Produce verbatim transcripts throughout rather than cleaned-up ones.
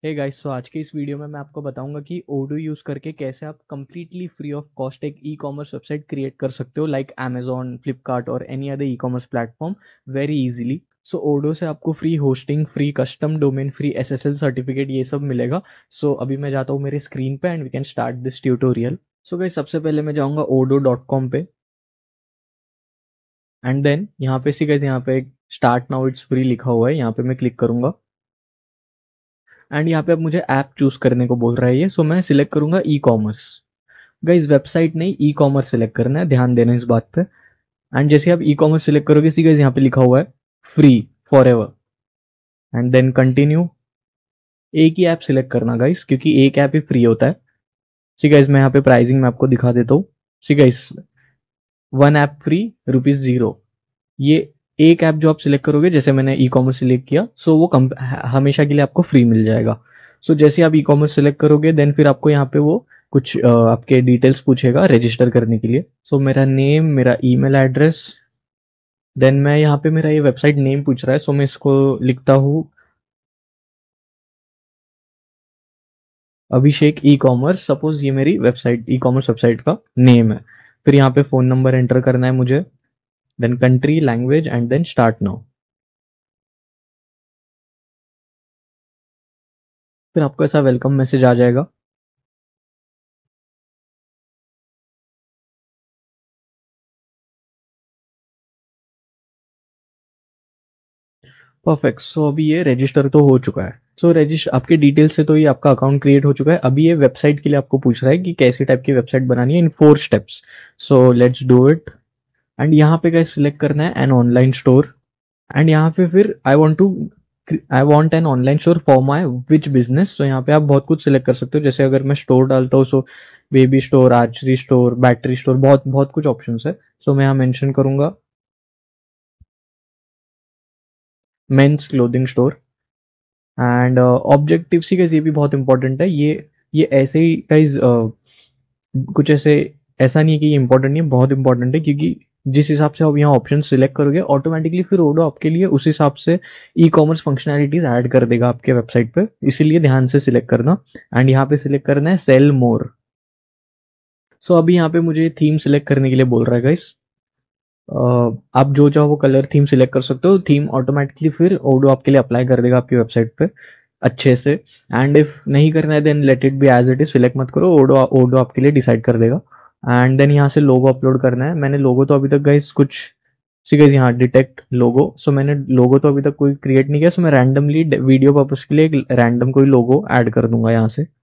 Hey guys, सो आज के इस वीडियो में मैं आपको बताऊंगा कि ओडो यूज़ करके कैसे आप कंप्लीटली फ्री ऑफ कॉस्ट एक ई कॉमर्स वेबसाइट क्रिएट कर सकते हो, लाइक अमेजॉन, फ्लिपकार्ट और any other e commerce platform very easily. So Odoo से आपको free hosting, free custom domain, free S S L certificate, ये सब मिलेगा। सो so, अभी मैं जाता हूँ मेरे स्क्रीन पे and we can start this tutorial. So guys, सबसे पहले मैं जाऊँगा ओडो डॉट कॉम पे एंड देन यहाँ पे सी गाइस, यहाँ पे स्टार्ट नाउ इट्स फ्री लिखा हुआ है, यहाँ पे मैं क्लिक करूंगा एंड यहाँ पे अब मुझे ऐप चूज करने को बोल रहा है ये। सो मैं सिलेक्ट करूंगा ई कॉमर्स। गाइस, वेबसाइट नहीं, ई कॉमर्स सिलेक्ट करना है, ध्यान देना इस बात पे। एंड जैसे आप ई कॉमर्स सिलेक्ट करोगे, सी गाइस यहाँ पे लिखा हुआ है free forever and then continue. एक ही ऐप सिलेक्ट करना गाइस, क्योंकि एक ऐप ही फ्री होता है। सी गाइस, मैं यहाँ पे प्राइसिंग में आपको दिखा देता हूँ। See guys, one app free, rupees zero. ये एक ऐप जो आप सिलेक्ट करोगे, जैसे मैंने ई कॉमर्स सिलेक्ट किया, सो वो कम, हमेशा के लिए आपको फ्री मिल जाएगा। सो जैसे आप ई कॉमर्स सिलेक्ट करोगे, देन फिर आपको यहाँ पे वो कुछ अ, आपके डिटेल्स पूछेगा रजिस्टर करने के लिए। सो मेरा नेम, मेरा ईमेल एड्रेस, देन मैं यहाँ पे मेरा ये वेबसाइट नेम पूछ रहा है, सो मैं इसको लिखता हूँ अभिषेक ई कॉमर्स। सपोज ये मेरी वेबसाइट, ई कॉमर्स वेबसाइट का नेम है। फिर यहाँ पे फोन नंबर एंटर करना है मुझे, then country, language and then start now. फिर आपको ऐसा वेलकम मैसेज आ जाएगा। परफेक्ट। सो अभी ये रजिस्टर तो हो चुका है। सो so, रजिस्टर आपके डिटेल से तो ये आपका अकाउंट क्रिएट हो चुका है। अभी ये वेबसाइट के लिए आपको पूछ रहा है कि कैसी टाइप की वेबसाइट बनानी है in four steps. So let's do it. And यहाँ पे क्या सिलेक्ट करना है, एन ऑनलाइन स्टोर। एंड यहाँ पे फिर I want to I want an online store for my which business. तो यहाँ पे आप बहुत कुछ सिलेक्ट कर सकते हो। जैसे अगर मैं स्टोर डालता हूँ, so baby store, archery store, battery store, बहुत बहुत कुछ ऑप्शन है। सो so, मैं यहाँ मेंशन करूंगा men's clothing store. And objective see guys, ये भी बहुत इंपॉर्टेंट है। ये ये ऐसे ही गाइस, कुछ ऐसे, ऐसा नहीं है कि ये इंपॉर्टेंट नहीं है, बहुत इंपॉर्टेंट है। क्योंकि जिस हिसाब से आप यहाँ ऑप्शन सिलेक्ट करोगे, ऑटोमेटिकली फिर ओडो आपके लिए उस हिसाब से ई कॉमर्स फंक्शनैलिटीज ऐड कर देगा आपके वेबसाइट पे। इसीलिए ध्यान से सिलेक्ट करना। एंड यहाँ पे सिलेक्ट करना है सेल मोर। सो अभी यहाँ पे मुझे थीम सिलेक्ट करने के लिए बोल रहा है गाइस। आप जो चाहो वो कलर थीम सिलेक्ट कर सकते हो। थीम ऑटोमेटिकली फिर ओडो आपके लिए अप्लाई कर देगा आपकी वेबसाइट पे अच्छे से। एंड इफ नहीं करना है, then let it be as it is, select मत करो, ओडो ओडो आपके लिए डिसाइड कर देगा। एंड देन यहाँ से लोगो अपलोड करना है। मैंने लोगो तो अभी तक गाइस कुछ, सी गाइस यहाँ डिटेक्ट लोगो, सो मैंने लोगो तो अभी तक कोई क्रिएट नहीं किया। सो मैं रैंडमली वीडियो पर्पज के लिए एक रैंडम कोई लोगो ऐड कर दूंगा यहाँ से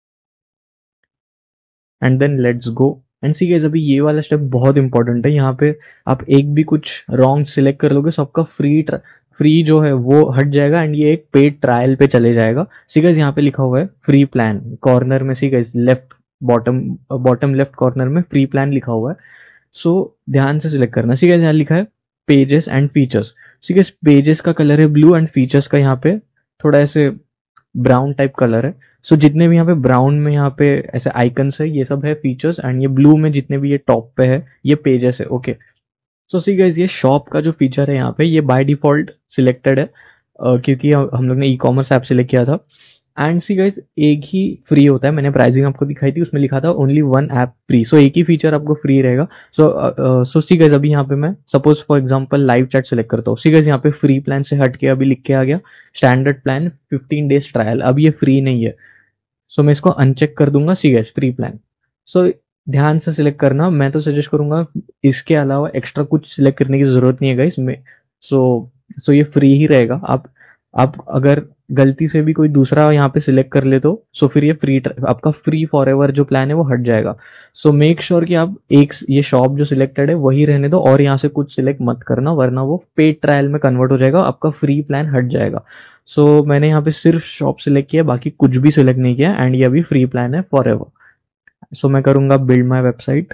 and then let's go. And see guys, अभी ये वाला स्टेप बहुत इंपॉर्टेंट है। यहाँ पे आप एक भी कुछ रॉन्ग सिलेक्ट कर लोगे, सबका फ्री फ्री जो है वो हट जाएगा एंड ये एक पेड ट्रायल पे चले जाएगा। सी गाइस, यहाँ पे लिखा हुआ है फ्री प्लान, कॉर्नर में see guys left, bottom bottom left corner में फ्री प्लान लिखा हुआ है। सो so, ध्यान से सिलेक्ट करना। सी गाइस, यहाँ लिखा है pages and features. See guys, pages का कलर है ब्लू एंड फीचर्स का यहाँ पे थोड़ा ऐसे ब्राउन टाइप कलर है। सो so, जितने भी यहाँ पे ब्राउन में यहाँ पे ऐसे आइकन्स है, ये सब है फीचर्स। एंड ये ब्लू में जितने भी ये टॉप पे है, ये पेजेस है। ओके, सो सी गाइस, ये शॉप का जो फीचर है यहाँ पे, ये बाय डिफॉल्ट सिलेक्टेड है, अ, क्योंकि हम लोग ने ई कॉमर्स ऐप सिलेक्ट किया था। एंड सी गाइस, एक ही फ्री होता है। मैंने प्राइसिंग आपको दिखाई थी, उसमें लिखा था only one app free. So एक ही फीचर आपको फ्री रहेगा। सो सो सी गाइस, अभी यहाँ पे मैं suppose for example live chat select करता हूँ। सी गाइस, यहाँ पे फ्री प्लान से हट के अभी लिख के आ गया standard plan fifteen days trial. अब ये फ्री नहीं है, सो मैं इसको अनचेक कर दूंगा। See guys, free plan. So ध्यान से सिलेक्ट करना। मैं तो सजेस्ट करूंगा इसके अलावा एक्स्ट्रा कुछ सिलेक्ट करने की जरूरत नहीं है गाइस में। सो सो ये फ्री ही रहेगा। आप आप अगर गलती से भी कोई दूसरा यहाँ पे सिलेक्ट कर ले, तो सो फिर ये फ्री, आपका फ्री फॉर एवर जो प्लान है वो हट जाएगा। सो मेक श्योर कि आप एक ये शॉप जो सिलेक्टेड है वही रहने दो, और यहाँ से कुछ सिलेक्ट मत करना, वरना वो पेड ट्रायल में कन्वर्ट हो जाएगा, आपका फ्री प्लान हट जाएगा। सो so, मैंने यहाँ पे सिर्फ शॉप सिलेक्ट किया, बाकी कुछ भी सिलेक्ट नहीं किया। एंड ये अभी फ्री प्लान है फॉर एवर। सो मैं करूंगा बिल्ड माई वेबसाइट।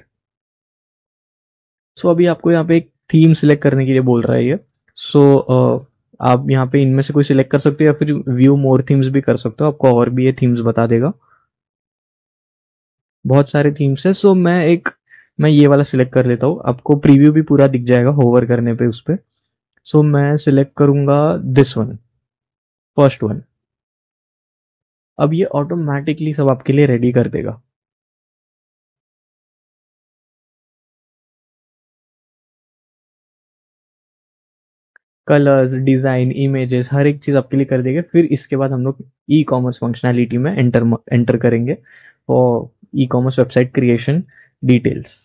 सो अभी आपको यहाँ पे एक थीम सिलेक्ट करने के लिए बोल रहा है ये। सो so, uh, आप यहाँ पे इनमें से कोई सिलेक्ट कर सकते हो, या फिर व्यू मोर थीम्स भी कर सकते हो, आपको और भी ये थीम्स बता देगा। बहुत सारे थीम्स है। सो so, मैं एक मैं ये वाला सिलेक्ट कर लेता हूँ, आपको प्रीव्यू भी पूरा दिख जाएगा होवर करने पे उस पे। सो so, मैं सिलेक्ट करूंगा दिस वन, फर्स्ट वन। अब ये ऑटोमेटिकली सब आपके लिए रेडी कर देगा। कलर्स, डिजाइन, इमेजेस, हर एक चीज आपके लिए कर देगा। फिर इसके बाद हम लोग ई कॉमर्स फंक्शनैलिटी में एंटर एंटर करेंगे और e commerce website creation details.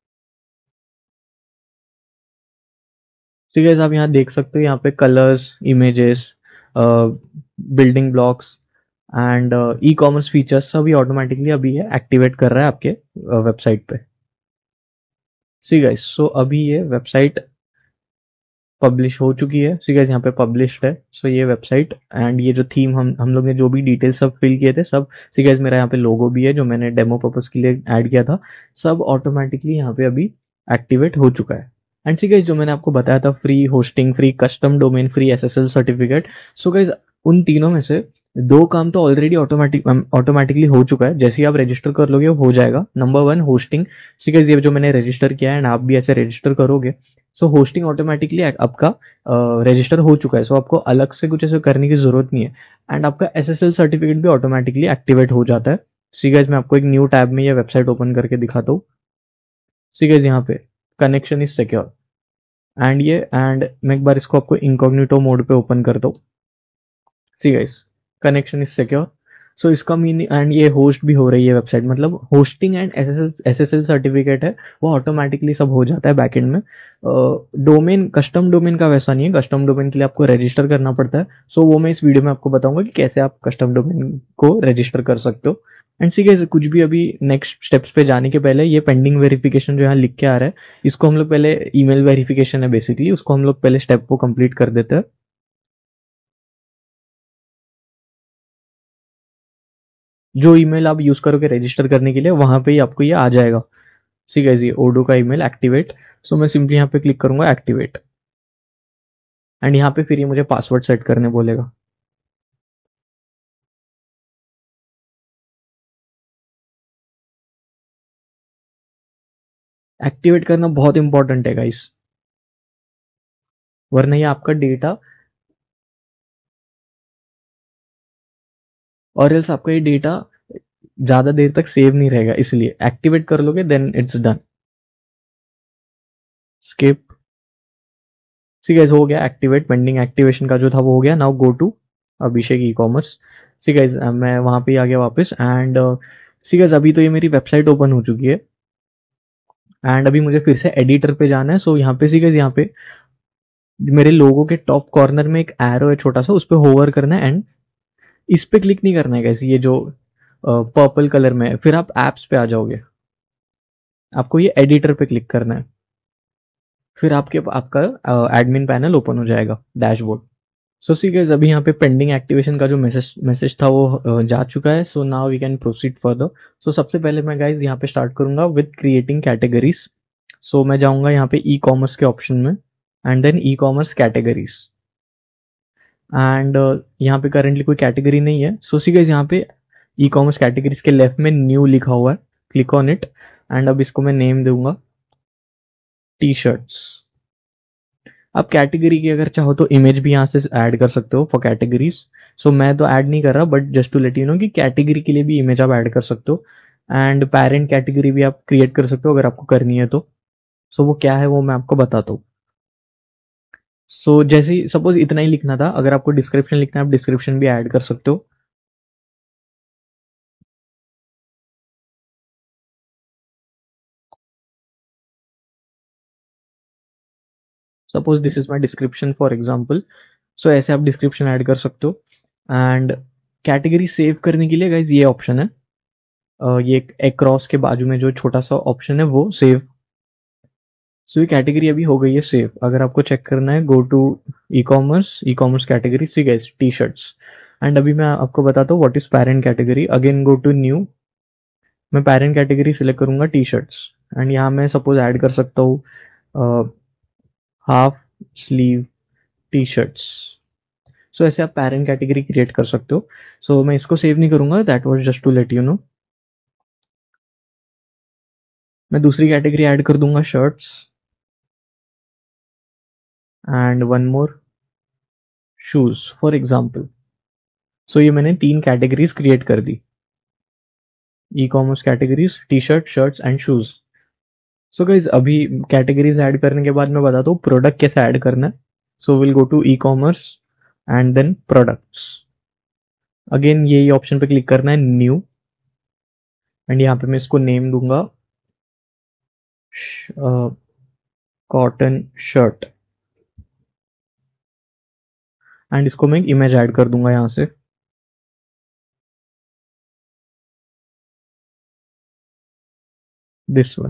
तो गाइस आप यहाँ देख सकते हो, यहाँ पे colours, images, building blocks and e commerce features सभी ऑटोमेटिकली अभी ये एक्टिवेट कर रहा है आपके वेबसाइट पे। सी गाइस, सो अभी ये वेबसाइट पब्लिश हो चुकी है। सी गाइस यहाँ पे पब्लिश्ड है। सो ये वेबसाइट एंड ये जो थीम हम हम लोग ने जो भी डिटेल्स सब फिल किए थे सब, सी गाइस मेरा यहाँ पे लोगो भी है जो मैंने डेमो पर्पस के लिए ऐड किया था, सब ऑटोमेटिकली यहाँ पे अभी एक्टिवेट हो चुका है। एंड सी गाइस जो मैंने आपको बताया था, free hosting, free custom domain, free SSL certificate, so guys उन तीनों में से दो काम तो ऑलरेडी ऑटोमेटिक ऑटोमेटिकली हो चुका है। जैसे ही आप रजिस्टर कर लोगे वो हो जाएगा। Number one, hosting. See guys ये जो मैंने रजिस्टर किया है एंड आप भी ऐसे रजिस्टर करोगे, सो होस्टिंग ऑटोमेटिकली आपका रजिस्टर हो चुका है। सो so, आपको अलग से कुछ ऐसे करने की जरूरत नहीं है। एंड आपका एसएसएल सर्टिफिकेट भी ऑटोमेटिकली एक्टिवेट हो जाता है। सी गाइस मैं आपको एक न्यू टैब में ये वेबसाइट ओपन करके दिखाता हूँ। सी गाइस यहाँ पे कनेक्शन इज सिक्योर एंड ये एंड मैं एक बार इसको आपको इनकॉग्निटो मोड पे ओपन करता हूँ। See guys connection is secure. So इसका मीनिंग, एंड ये होस्ट भी हो रही है वेबसाइट, मतलब hosting and SSL SSL certificate है वो ऑटोमेटिकली सब हो जाता है बैकएंड में। डोमेन, कस्टम डोमेन का वैसा नहीं है। कस्टम डोमेन के लिए आपको रजिस्टर करना पड़ता है। सो so, वो मैं इस वीडियो में आपको बताऊंगा कि कैसे आप कस्टम डोमेन को रजिस्टर कर सकते हो। एंड सी गाइस कुछ भी अभी नेक्स्ट स्टेप्स पे जाने के पहले ये पेंडिंग वेरिफिकेशन जो यहाँ लिख के आ रहा है, इसको हम लोग पहले, ईमेल वेरिफिकेशन है बेसिकली, उसको हम लोग पहले स्टेप को कंप्लीट कर देते हैं। जो ईमेल आप यूज करोगे रजिस्टर करने के लिए वहां पे ही आपको ये आ जाएगा। ठीक है जी, ओडो का ईमेल एक्टिवेट। सो मैं सिंपली यहाँ पे क्लिक करूंगा एक्टिवेट एंड यहाँ पे फिर ये मुझे पासवर्ड सेट करने बोलेगा। एक्टिवेट करना बहुत इंपॉर्टेंट है गाइस, वरना ये आपका डेटा, और एल्स आपका ये डेटा ज्यादा देर तक सेव नहीं रहेगा। इसलिए एक्टिवेट कर लोगे then it's done. Skip. See guys हो गया एक्टिवेट, पेंडिंग एक्टिवेशन का जो था वो हो गया। Now go to Abhishek e commerce. See guys मैं वहां पे आ गया वापस एंड सी गाइस अभी तो ये मेरी वेबसाइट ओपन हो चुकी है एंड अभी मुझे फिर से एडिटर पे जाना है। सो so, यहाँ पे सी गाइस, यहाँ पे मेरे लोगो के टॉप कॉर्नर में एक एरो है छोटा सा, उस पर होवर करना है एंड इस पे क्लिक नहीं करना है गाइस, ये जो पर्पल कलर में है। फिर आप एप्स पे आ जाओगे, आपको ये एडिटर पे क्लिक करना है। फिर आपके आपका एडमिन पैनल ओपन हो जाएगा, डैशबोर्ड। सो सी गाइस अभी यहाँ पे पेंडिंग एक्टिवेशन का जो मैसेज मैसेज था वो uh, जा चुका है। So now we can proceed further. सो सबसे पहले मैं गाइस यहाँ पे स्टार्ट करूंगा विद क्रिएटिंग कैटेगरीज। सो मैं जाऊंगा यहाँ पे ई कॉमर्स के ऑप्शन में and then e commerce categories and यहाँ पे करेंटली कोई कैटेगरी नहीं है। सो सी गाइस यहाँ पे ई कॉमर्स कैटेगरीज के लेफ्ट में न्यू लिखा हुआ है, क्लिक ऑन इट एंड अब इसको मैं नेम दूंगा टी शर्ट्स। आप कैटेगरी की अगर चाहो तो इमेज भी यहाँ से ऐड कर सकते हो फॉर कैटेगरीज। सो मैं तो ऐड नहीं कर रहा, but just to let you know कि कैटेगरी के लिए भी इमेज आप ऐड कर सकते हो एंड पेरेंट कैटेगरी भी आप क्रिएट कर सकते हो अगर आपको करनी है तो। सो so, वो क्या है वो मैं आपको बताता हूँ। सो so, जैसे ही सपोज इतना ही लिखना था, अगर आपको डिस्क्रिप्शन लिखना है आप डिस्क्रिप्शन भी ऐड कर सकते हो। Suppose this is my description for example. So ऐसे आप डिस्क्रिप्शन ऐड कर सकते हो एंड कैटेगरी सेव करने के लिए गाइज ये ऑप्शन है, अ, ये एक क्रॉस के बाजू में जो छोटा सा ऑप्शन है वो सेव। सो ये कैटेगरी अभी हो गई है सेव। अगर आपको चेक करना है, go to e commerce, e commerce category, see guys T shirts. And अभी मैं आपको बताता हूँ what is parent category. Again go to new, मैं पेरेंट कैटेगरी सिलेक्ट करूंगा टी शर्ट्स एंड यहाँ मैं सपोज ऐड कर सकता हूँ half sleeve T shirts. So ऐसे आप पेरेंट कैटेगरी क्रिएट कर सकते हो। सो so, मैं इसको सेव नहीं करूंगा, that was just to let you know. मैं दूसरी कैटेगरी ऐड कर दूंगा shirts and one more shoes for example. So ये मैंने तीन कैटेगरीज क्रिएट कर दी, e commerce categories, T shirt, shirts and shoes. So guys अभी कैटेगरीज ऐड करने के बाद मैं बताता हूँ प्रोडक्ट कैसे ऐड करना है। So will go to e commerce and then products. Again यही ऑप्शन पे क्लिक करना है, न्यू, एंड यहाँ पे मैं इसको नेम दूंगा कॉटन शर्ट, एंड इसको मैं एक इमेज ऐड कर दूंगा यहाँ से। This one.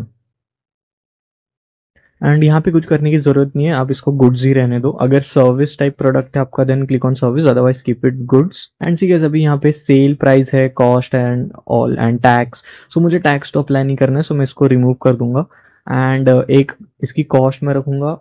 एंड यहाँ पे कुछ करने की जरूरत नहीं है, आप इसको गुड्स ही रहने दो। अगर सर्विस टाइप प्रोडक्ट है आपका then click on service, otherwise keep it goods. And see guys अभी यहाँ पे सेल प्राइस है, cost and all and tax. So मुझे टैक्स तो अप्लाई नहीं करना है, सो मैं इसको रिमूव कर दूंगा। एंड uh, एक इसकी कॉस्ट में रखूंगा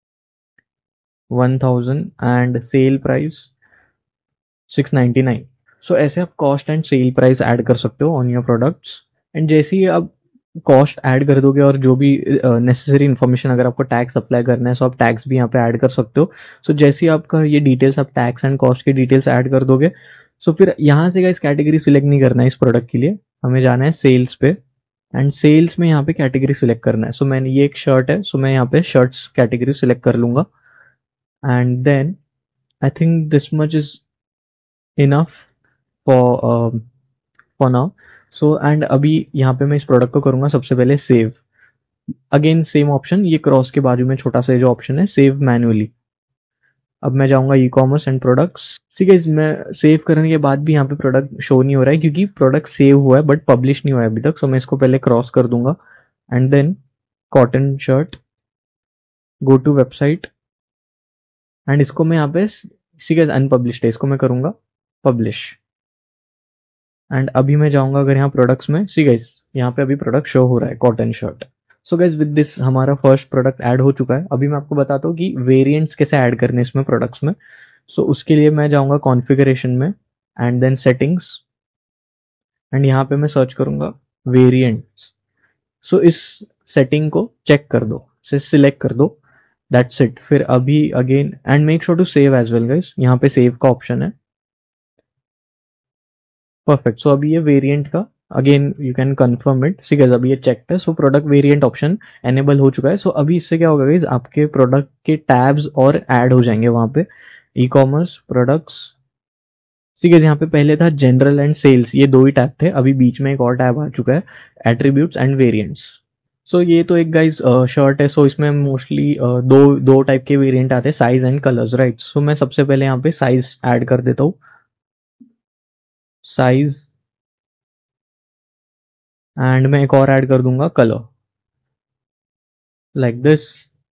one thousand and sale price six ninety nine. So ऐसे आप cost and sale price add कर सकते हो ऑन योर प्रोडक्ट्स। एंड जैसे ही आप कॉस्ट ऐड कर दोगे और जो भी नेसेसरी इन्फॉर्मेशन, अगर आपको टैक्स अप्लाई करना है सो आप टैक्स भी यहाँ पे ऐड कर सकते हो। सो so, जैसे ही आपका ये डिटेल्स, आप टैक्स एंड कॉस्ट की डिटेल्स ऐड कर दोगे, सो so, फिर यहाँ से इस कैटेगरी सिलेक्ट नहीं करना है इस प्रोडक्ट के लिए, हमें जाना है सेल्स पे। एंड सेल्स में यहाँ पे कैटेगरी सिलेक्ट करना है। सो so, मैंने ये एक शर्ट है, सो so, मैं यहाँ पे शर्ट्स कैटेगरी सिलेक्ट कर लूंगा। And then I think this much is enough for for now. So and अभी यहाँ पे मैं इस प्रोडक्ट को करूंगा सबसे पहले सेव। अगेन सेम ऑप्शन, ये क्रॉस के बाजू में छोटा सा जो ऑप्शन है, सेव मैन्युअली। अब मैं जाऊंगा e commerce and products. See guys मैं सेव करने के बाद भी यहाँ पे प्रोडक्ट शो नहीं हो रहा है क्योंकि प्रोडक्ट सेव हुआ है बट पब्लिश नहीं हुआ है अभी तक। सो मैं इसको पहले क्रॉस कर दूंगा and then cotton shirt, go to website, and इसको मैं यहाँ पे सी गाइस अनपब्लिश्ड है, इसको मैं करूंगा पब्लिश। एंड अभी मैं जाऊंगा अगर यहाँ प्रोडक्ट्स में, सी गाइस यहाँ पे अभी प्रोडक्ट शो हो रहा है cotton shirt. So guys with this हमारा फर्स्ट प्रोडक्ट ऐड हो चुका है। अभी मैं आपको बताता हूँ कि वेरिएंट्स कैसे ऐड करने हैं इसमें प्रोडक्ट्स में। सो so, उसके लिए मैं जाऊंगा कॉन्फ़िगरेशन में एंड देन सेटिंग्स, एंड यहाँ पे मैं सर्च करूंगा वेरिएंट्स। सो इस सेटिंग को चेक कर दो, से सिलेक्ट कर दो, दैट्स इट। फिर अभी again and make sure to save as well guys, यहाँ पे सेव का ऑप्शन है। परफेक्ट। सो अभी ये वेरिएंट का again you can confirm it, see guys अभी ये चेक है। So product variant option enable हो चुका है। सो so, अभी इससे क्या होगा गाइस, आपके प्रोडक्ट के टैब्स और ऐड हो जाएंगे वहां पे, e commerce, products. See guys यहाँ पे पहले था जनरल एंड सेल्स, ये दो ही टैब थे, अभी बीच में एक और टैब आ चुका है, एट्रीब्यूट्स एंड वेरिएंट्स। सो ये तो एक गाइस शर्ट है, सो so इसमें मोस्टली uh, दो दो टाइप के वेरिएंट आते हैं, size and colours, right. So मैं सबसे पहले यहाँ पे साइज ऐड कर देता हूँ, साइज, एंड मैं एक और ऐड कर दूंगा colour, like this.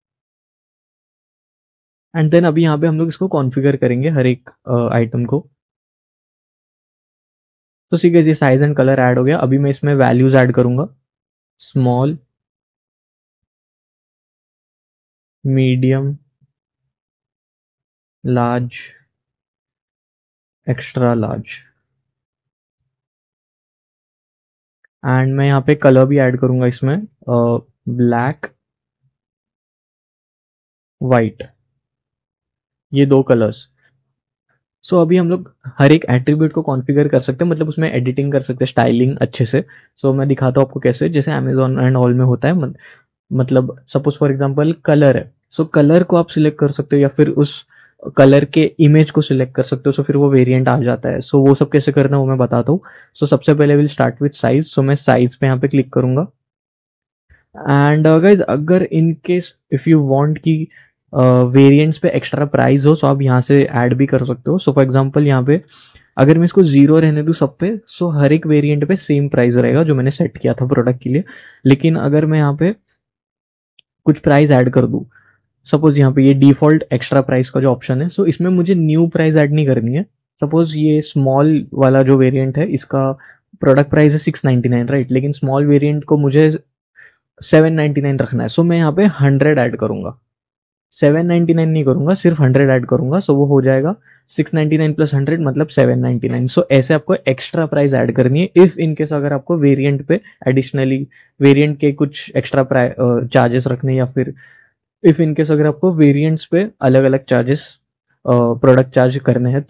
And then अभी यहाँ पे हम लोग इसको कॉन्फ़िगर करेंगे हर एक आइटम uh, को। तो सी गाइस ये साइज एंड कलर ऐड हो गया। अभी मैं इसमें वैल्यूज ऐड करूंगा, small, medium, large, extra large. And मैं यहाँ पे कलर भी ऐड करूंगा इसमें, ब्लैक, वाइट, ये दो कलर्स। सो so, अभी हम लोग हर एक एट्रीब्यूट को कॉन्फ़िगर कर सकते हैं, मतलब उसमें एडिटिंग कर सकते हैं, स्टाइलिंग अच्छे से। सो so, मैं दिखाता हूँ आपको कैसे, जैसे अमेजोन एंड ऑल में होता है। मतलब सपोज फॉर एग्जांपल कलर है, सो so, कलर को आप सिलेक्ट कर सकते हो या फिर उस कलर के इमेज को सिलेक्ट कर सकते हो, सो so, फिर वो वेरिएंट आ जाता है। सो so, वो सब कैसे करना है वो मैं बताता हूँ। सो so, सबसे पहले will start with size. So मैं साइज पे यहाँ पे क्लिक करूंगा। एंड गाइज अगर in case if you want की वेरिएंट्स पे एक्स्ट्रा प्राइस हो, सो आप यहाँ से ऐड भी कर सकते हो। सो फॉर एग्जांपल यहाँ पे अगर मैं इसको जीरो रहने दूं सब पे, सो हर एक वेरिएंट पे सेम प्राइस रहेगा जो मैंने सेट किया था प्रोडक्ट के लिए। लेकिन अगर मैं यहाँ पे कुछ प्राइस ऐड कर दूं, सपोज यहाँ पे ये डिफॉल्ट एक्स्ट्रा प्राइस का जो ऑप्शन है, सो इसमें मुझे न्यू प्राइस ऐड नहीं करनी है। सपोज ये स्मॉल वाला जो वेरिएंट है इसका प्रोडक्ट प्राइस है सिक्स नाइन्टी नाइन, राइट, लेकिन स्मॉल वेरिएंट को मुझे सेवन नाइन्टी नाइन रखना है। सो मैं यहाँ पे हंड्रेड ऐड करूंगा, सेवन नाइन्टी नाइन नहीं करूंगा, सिर्फ हंड्रेड ऐड करूंगा। सो वो हो जाएगा six ninety nine plus hundred मतलब सेवन नाइन्टी नाइन। सो ऐसे आपको एक्स्ट्रा प्राइस ऐड करनी है इफ इन केस अगर आपको वेरिएंट पे एडिशनली वेरिएंट के कुछ एक्स्ट्रा चार्जेस रखने, या फिर इफ इन केस अगर आपको वेरिएंट्स पे अलग अलग चार्जेस प्रोडक्ट चार्ज करने हैं तो।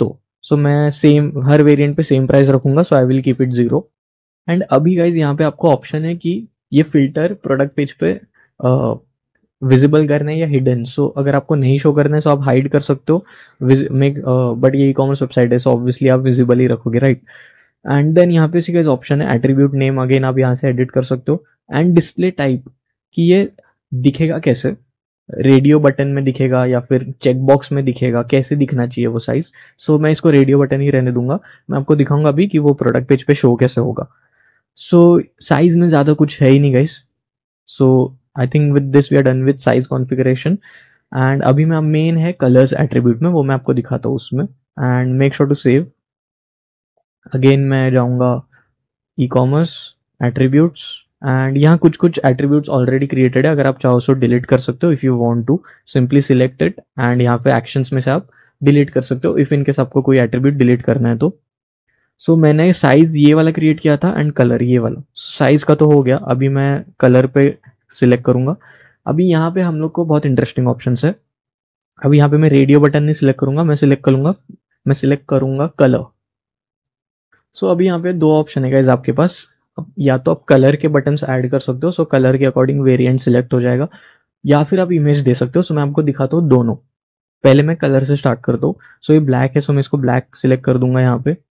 सो मैं सेम हर वेरिएंट पे सेम प्राइस रखूंगा, so I will keep it zero. And अभी गाइज यहाँ पे आपको ऑप्शन है कि ये फिल्टर प्रोडक्ट पेज पे विजिबल करना है या हिडन। सो अगर आपको नहीं शो करना है तो आप हाइड कर सकते हो, मेक बट ये ई कॉमर्स वेबसाइट है सो ऑब्वियसली आप विजिबल ही रखोगे, राइट। एंड देन यहाँ पे इसी का ऑप्शन है एट्रीब्यूट नेम, अगेन आप यहाँ से एडिट कर सकते हो। एंड डिस्प्ले टाइप कि ये दिखेगा कैसे, रेडियो बटन में दिखेगा या फिर चेक बॉक्स में दिखेगा, कैसे दिखना चाहिए वो साइज। सो so, मैं इसको रेडियो बटन ही रहने दूंगा। मैं आपको दिखाऊंगा अभी कि वो प्रोडक्ट पेज पे शो कैसे होगा। सो so, साइज में ज्यादा कुछ है ही नहीं guys. So I think with this we are done with size configuration. And अभी मैं मेन है कलर्स एट्रीब्यूट में, वो मैं आपको दिखाता हूँ उसमें। And make sure to save. Again मैं जाऊंगा ई कॉमर्स एट्रीब्यूट्स, एंड यहाँ कुछ कुछ एट्रीब्यूट्स ऑलरेडी क्रिएटेड है, अगर आप चाहो तो डिलीट कर सकते हो if you want to simply select it. And यहाँ पे एक्शंस में से आप डिलीट कर सकते हो इफ इनकेस आपको कोई एट्रीब्यूट डिलीट करना है तो। सो so, मैंने साइज ये वाला क्रिएट किया था एंड कलर ये वाला। साइज का तो हो गया, अभी मैं कलर पे सिलेक्ट करूंगा। अभी यहाँ पे हम लोग को बहुत इंटरेस्टिंग ऑप्शन है। अभी यहाँ पे मैं रेडियो बटन नहीं सिलेक्ट करूंगा, मैं सिलेक्ट करूंगा मैं सिलेक्ट करूंगा कलर। सो so, अभी यहाँ पे दो ऑप्शन है गाइस आपके पास। या तो आप कलर के बटन्स ऐड कर सकते हो, सो कलर के अकॉर्डिंग वेरिएंट सिलेक्ट हो जाएगा, या फिर आप इमेज दे सकते हो। सो मैं आपको दिखाता हूँ दोनों। पहले मैं कलर से स्टार्ट करता हूँ। सो ये ब्लैक है, सो मैं इसको ब्लैक सिलेक्ट कर दूंगा यहाँ पे।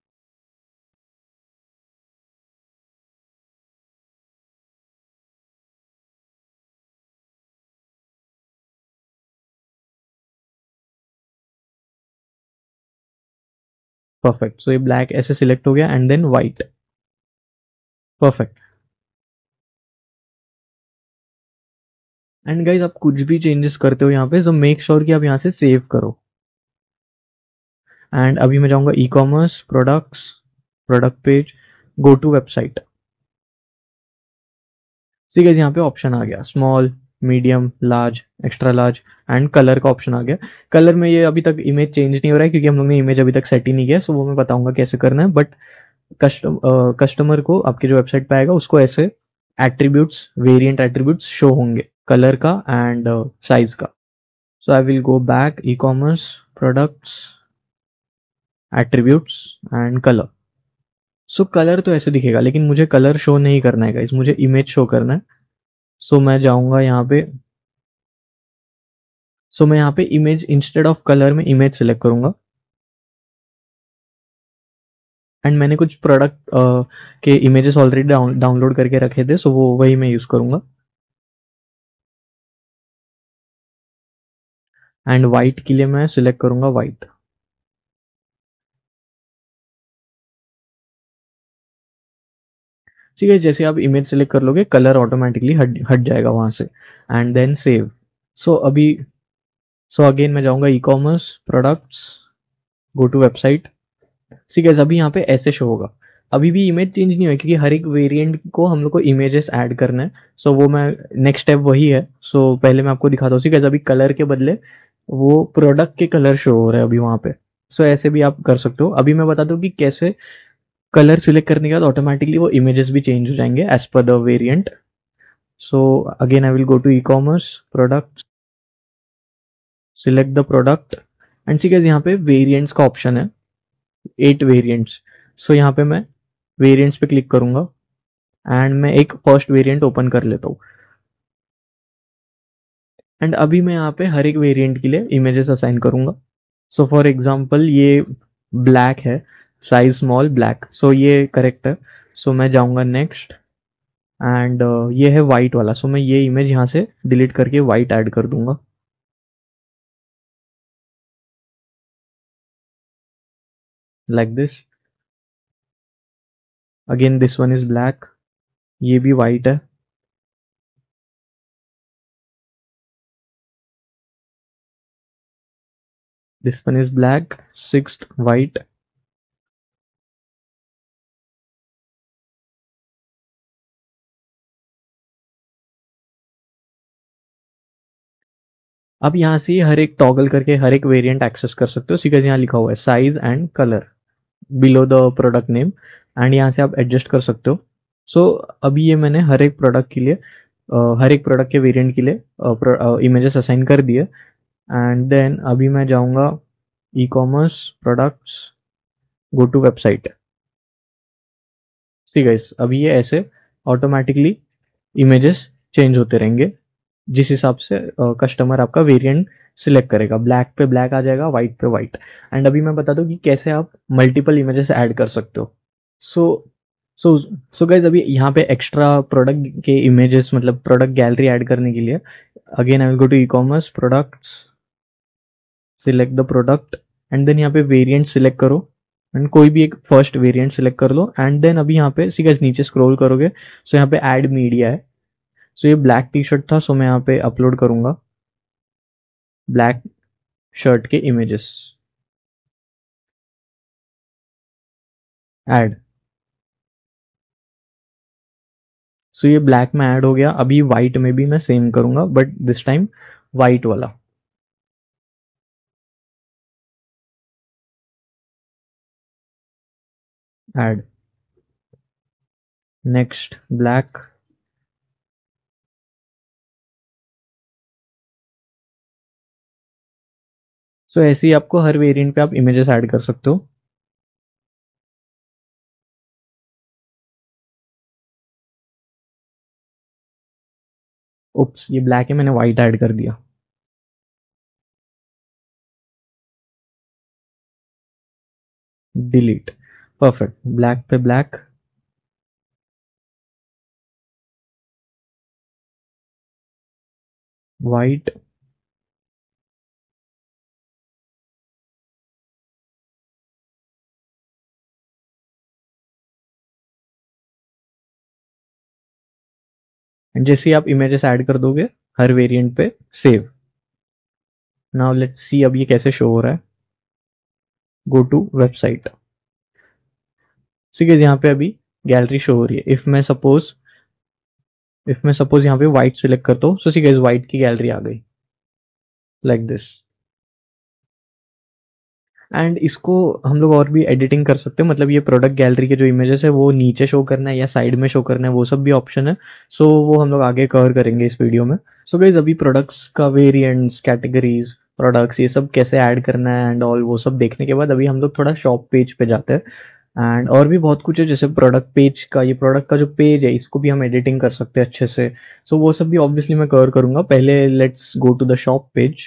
परफेक्ट। सो ये ब्लैक ऐसे सिलेक्ट हो गया and then white. Perfect. And guys आप कुछ भी चेंजेस करते हो यहाँ पे, तो मेक श्योर कि आप यहाँ से सेव करो। एंड अभी मैं जाऊंगा e commerce products, product page, go to website. ठीक है, यहाँ पे ऑप्शन आ गया small, medium, large, extra large and colour का ऑप्शन आ गया। कलर में ये अभी तक इमेज चेंज नहीं हो रहा है क्योंकि हम लोग ने इमेज अभी तक सेट ही नहीं किया, सो वो मैं बताऊंगा कैसे करना है। बट कस्टम कस्टमर को आपके जो वेबसाइट पे आएगा उसको ऐसे एट्रीब्यूट्स, वेरिएंट एट्रीब्यूट्स शो होंगे कलर का एंड साइज का। So I will go back e commerce products attributes and colour. So colour तो ऐसे दिखेगा, लेकिन मुझे कलर शो नहीं करना है गाइस, मुझे इमेज शो करना है। सो so, मैं जाऊंगा यहाँ पे। सो so, मैं यहाँ पे इमेज इंस्टेड ऑफ कलर में इमेज सेलेक्ट करूंगा। एंड मैंने कुछ प्रोडक्ट uh, के इमेजेस ऑलरेडी डाउनलोड करके रखे थे, सो so वो वही मैं यूज करूंगा। एंड व्हाइट के लिए मैं सिलेक्ट करूंगा व्हाइट। ठीक है, जैसे आप इमेज सेलेक्ट कर लोगे कलर ऑटोमेटिकली हट हट जाएगा वहां से। And then save. सो अभी सो so अगेन मैं जाऊंगा e commerce products, go to website. ठीक है, अभी यहाँ पे ऐसे शो होगा। अभी भी इमेज चेंज नहीं हुई क्योंकि हर एक वेरिएंट को हम लोग को इमेजेस ऐड करना है। सो so, वो मैं नेक्स्ट स्टेप वही है। सो so, पहले मैं आपको दिखाता हूँ। ठीक है, अभी कलर के बदले वो प्रोडक्ट के कलर शो हो रहे हैं अभी वहां पे। सो so, ऐसे भी आप कर सकते हो। अभी मैं बताता हूँ कि कैसे कलर सिलेक्ट करने के बाद ऑटोमेटिकली वो इमेजेस भी चेंज हो जाएंगे as per the variant. So again I will go to e commerce product, select the product and ठीक है, यहाँ पे वेरिएंट्स का ऑप्शन है, एट वेरिएंट्स। सो यहाँ पे मैं वेरिएंट्स पे क्लिक करूंगा एंड मैं एक फर्स्ट वेरिएंट ओपन कर लेता हूँ। एंड अभी मैं यहाँ पे हर एक वेरिएंट के लिए इमेजेस असाइन करूंगा। सो फॉर एग्जांपल ये ब्लैक है, साइज स्मॉल ब्लैक, सो ये करेक्ट है। सो so, मैं जाऊंगा नेक्स्ट एंड uh, ये है वाइट वाला। सो so, मैं ये इमेज यहाँ से डिलीट करके वाइट ऐड कर दूंगा like this. Again this one is black, ये भी वाइट है। This one is black, sixth white. अब यहाँ से हर एक टॉगल करके हर एक वेरिएंट एक्सेस कर सकते हो। सीधा यहाँ लिखा हुआ है size and colour below the product name, and यहाँ से आप एडजस्ट कर सकते हो। सो so, अभी ये मैंने हर एक प्रोडक्ट के लिए uh, हर एक प्रोडक्ट के वेरिएंट के लिए इमेजेस असाइन कर दिए। एंड देन अभी मैं जाऊंगा e commerce products go to website. See guys, अभी ये ऐसे ऑटोमेटिकली इमेजेस चेंज होते रहेंगे जिस हिसाब से कस्टमर आपका वेरिएंट सिलेक्ट करेगा। ब्लैक पे ब्लैक आ जाएगा, व्हाइट पे व्हाइट। एंड अभी मैं बता दूं कि कैसे आप मल्टीपल इमेजेस ऐड कर सकते हो। सो सो सो गाइज, अभी यहाँ पे एक्स्ट्रा प्रोडक्ट के इमेजेस मतलब प्रोडक्ट गैलरी ऐड करने के लिए again I will go to e commerce, products, select the product and then यहाँ पे वेरिएंट सिलेक्ट करो एंड कोई भी एक फर्स्ट वेरिएंट सिलेक्ट कर लो। एंड देन अभी यहाँ पे सी गाइज नीचे स्क्रॉल करोगे सो यहाँ पे ऐड मीडिया है। सो ये ब्लैक टी शर्ट था, सो मैं यहाँ पे अपलोड करूंगा ब्लैक शर्ट के इमेजेस, ऐड। सो ये ब्लैक में ऐड हो गया। अभी व्हाइट में भी मैं सेम करूंगा बट दिस टाइम व्हाइट वाला, ऐड। Next black. सो ऐसे ही आपको हर वेरिएंट पे आप इमेजेस ऐड कर सकते हो। उप्स, ये ब्लैक है, मैंने व्हाइट ऐड कर दिया। डिलीट। परफेक्ट। ब्लैक पे ब्लैक, व्हाइट, एंड जैसे ही आप इमेजेस ऐड कर दोगे हर वेरिएंट पे, सेव। नाउ लेट्स सी अब ये कैसे शो हो रहा है। Go to website. ठीक है, यहाँ पे अभी गैलरी शो हो रही है। इफ मैं सपोज इफ मैं सपोज यहाँ पे व्हाइट सिलेक्ट करता हूँ, सो ठीक है, व्हाइट की गैलरी आ गई लाइक दिस। एंड इसको हम लोग और भी एडिटिंग कर सकते हैं, मतलब ये प्रोडक्ट गैलरी के जो इमेजेस है वो नीचे शो करना है या साइड में शो करना है, वो सब भी ऑप्शन है। सो so, वो हम लोग आगे कवर करेंगे इस वीडियो में। सो so, गाइज, अभी प्रोडक्ट्स का वेरिएंट्स, कैटेगरीज, प्रोडक्ट्स, ये सब कैसे ऐड करना है एंड ऑल वो सब देखने के बाद अभी हम लोग थोड़ा शॉप पेज पे जाते हैं। एंड और भी बहुत कुछ है, जैसे प्रोडक्ट पेज का, ये प्रोडक्ट का जो पेज है इसको भी हम एडिटिंग कर सकते हैं अच्छे से। सो so, वो सब भी ऑब्वियसली मैं कवर करूंगा। पहले let's go to the shop page.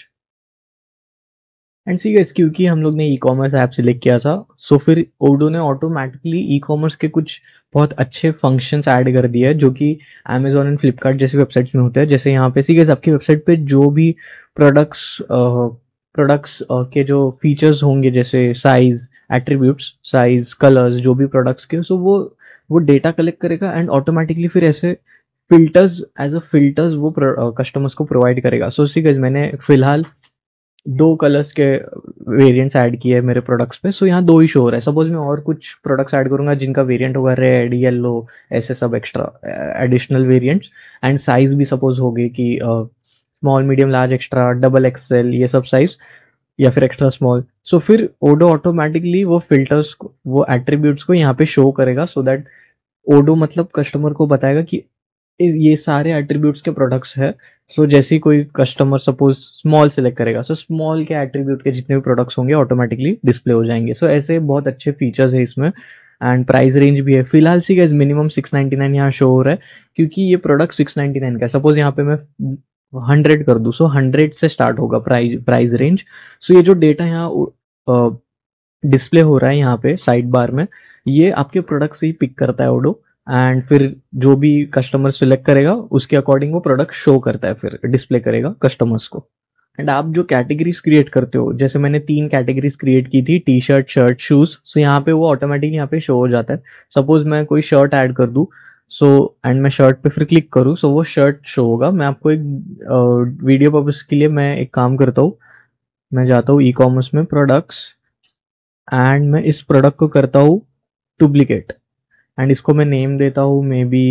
And see guys, क्योंकि हम लोग ने ई कॉमर्स ऐप सिलेक्ट किया था, सो फिर ओडो ने ऑटोमेटिकली ई कॉमर्स के कुछ बहुत अच्छे फंक्शंस ऐड कर दिए हैं जो कि अमेजोन एंड फ्लिपकार्ट जैसी वेबसाइट्स में होते हैं। जैसे यहाँ पे सी गाइस, आपकी वेबसाइट पे जो भी प्रोडक्ट्स प्रोडक्ट्स के जो फीचर्स होंगे, जैसे साइज, एट्रीब्यूट्स, साइज, कलर्स, जो भी प्रोडक्ट्स के, सो वो वो डेटा कलेक्ट करेगा एंड ऑटोमेटिकली फिर ऐसे फिल्टर्स, एज अ फिल्टर्स वो कस्टमर्स को प्रोवाइड करेगा। सो सी गाइस, मैंने फिलहाल दो कलर्स के वेरिएंट्स ऐड किए हैं मेरे प्रोडक्ट्स पे। सो यहाँ दो ही शो हो रहा है। सपोज मैं और कुछ प्रोडक्ट्स ऐड करूंगा जिनका वेरिएंट होगा रेड, येलो, ऐसे सब extra additional variants. And size भी सपोज हो गई कि small, medium, large, extra, double XL, ये सब साइज, या फिर एक्स्ट्रा स्मॉल। सो फिर ओडो ऑटोमेटिकली वो फिल्टर्स को, वो एट्रीब्यूट्स को यहाँ पे शो करेगा, सो दैट ओडो मतलब कस्टमर को बताएगा कि ये सारे एट्रीब्यूट्स के प्रोडक्ट्स है। सो so, जैसे ही कोई कस्टमर सपोज स्मॉल सेलेक्ट करेगा, सो so स्मॉल के एट्रीब्यूट के जितने भी प्रोडक्ट्स होंगे ऑटोमेटिकली डिस्प्ले हो जाएंगे। सो so, ऐसे बहुत अच्छे फीचर्स है इसमें। एंड प्राइस रेंज भी है फिलहाल see guys, minimum six ninety nine यहाँ शो हो रहा है क्योंकि ये प्रोडक्ट सिक्स नाइनटी नाइन का है। सपोज यहाँ पे मैं हंड्रेड कर दूं, सो हंड्रेड से स्टार्ट होगा प्राइस प्राइस रेंज। सो ये जो डेटा यहाँ डिस्प्ले हो रहा है यहाँ पे साइड बार में, ये आपके प्रोडक्ट से ही पिक करता है ओडो। एंड फिर जो भी कस्टमर सिलेक्ट करेगा उसके अकॉर्डिंग वो प्रोडक्ट शो करता है, फिर डिस्प्ले करेगा कस्टमर्स को। एंड आप जो कैटेगरीज क्रिएट करते हो, जैसे मैंने तीन कैटेगरीज क्रिएट की थी, T shirt, shirt, shoes, so यहाँ पे वो ऑटोमेटिकली यहाँ पे शो हो जाता है। सपोज मैं कोई शर्ट ऐड कर दूं, सो एंड मैं शर्ट पे फिर क्लिक करूँ, सो वो शर्ट शो होगा। मैं आपको एक वीडियो पर्पज के लिए मैं एक काम करता हूँ, मैं जाता हूँ ई कॉमर्स में, प्रोडक्ट्स, एंड मैं इस प्रोडक्ट को करता हूँ डुप्लीकेट। एंड इसको मैं नेम देता हूँ maybe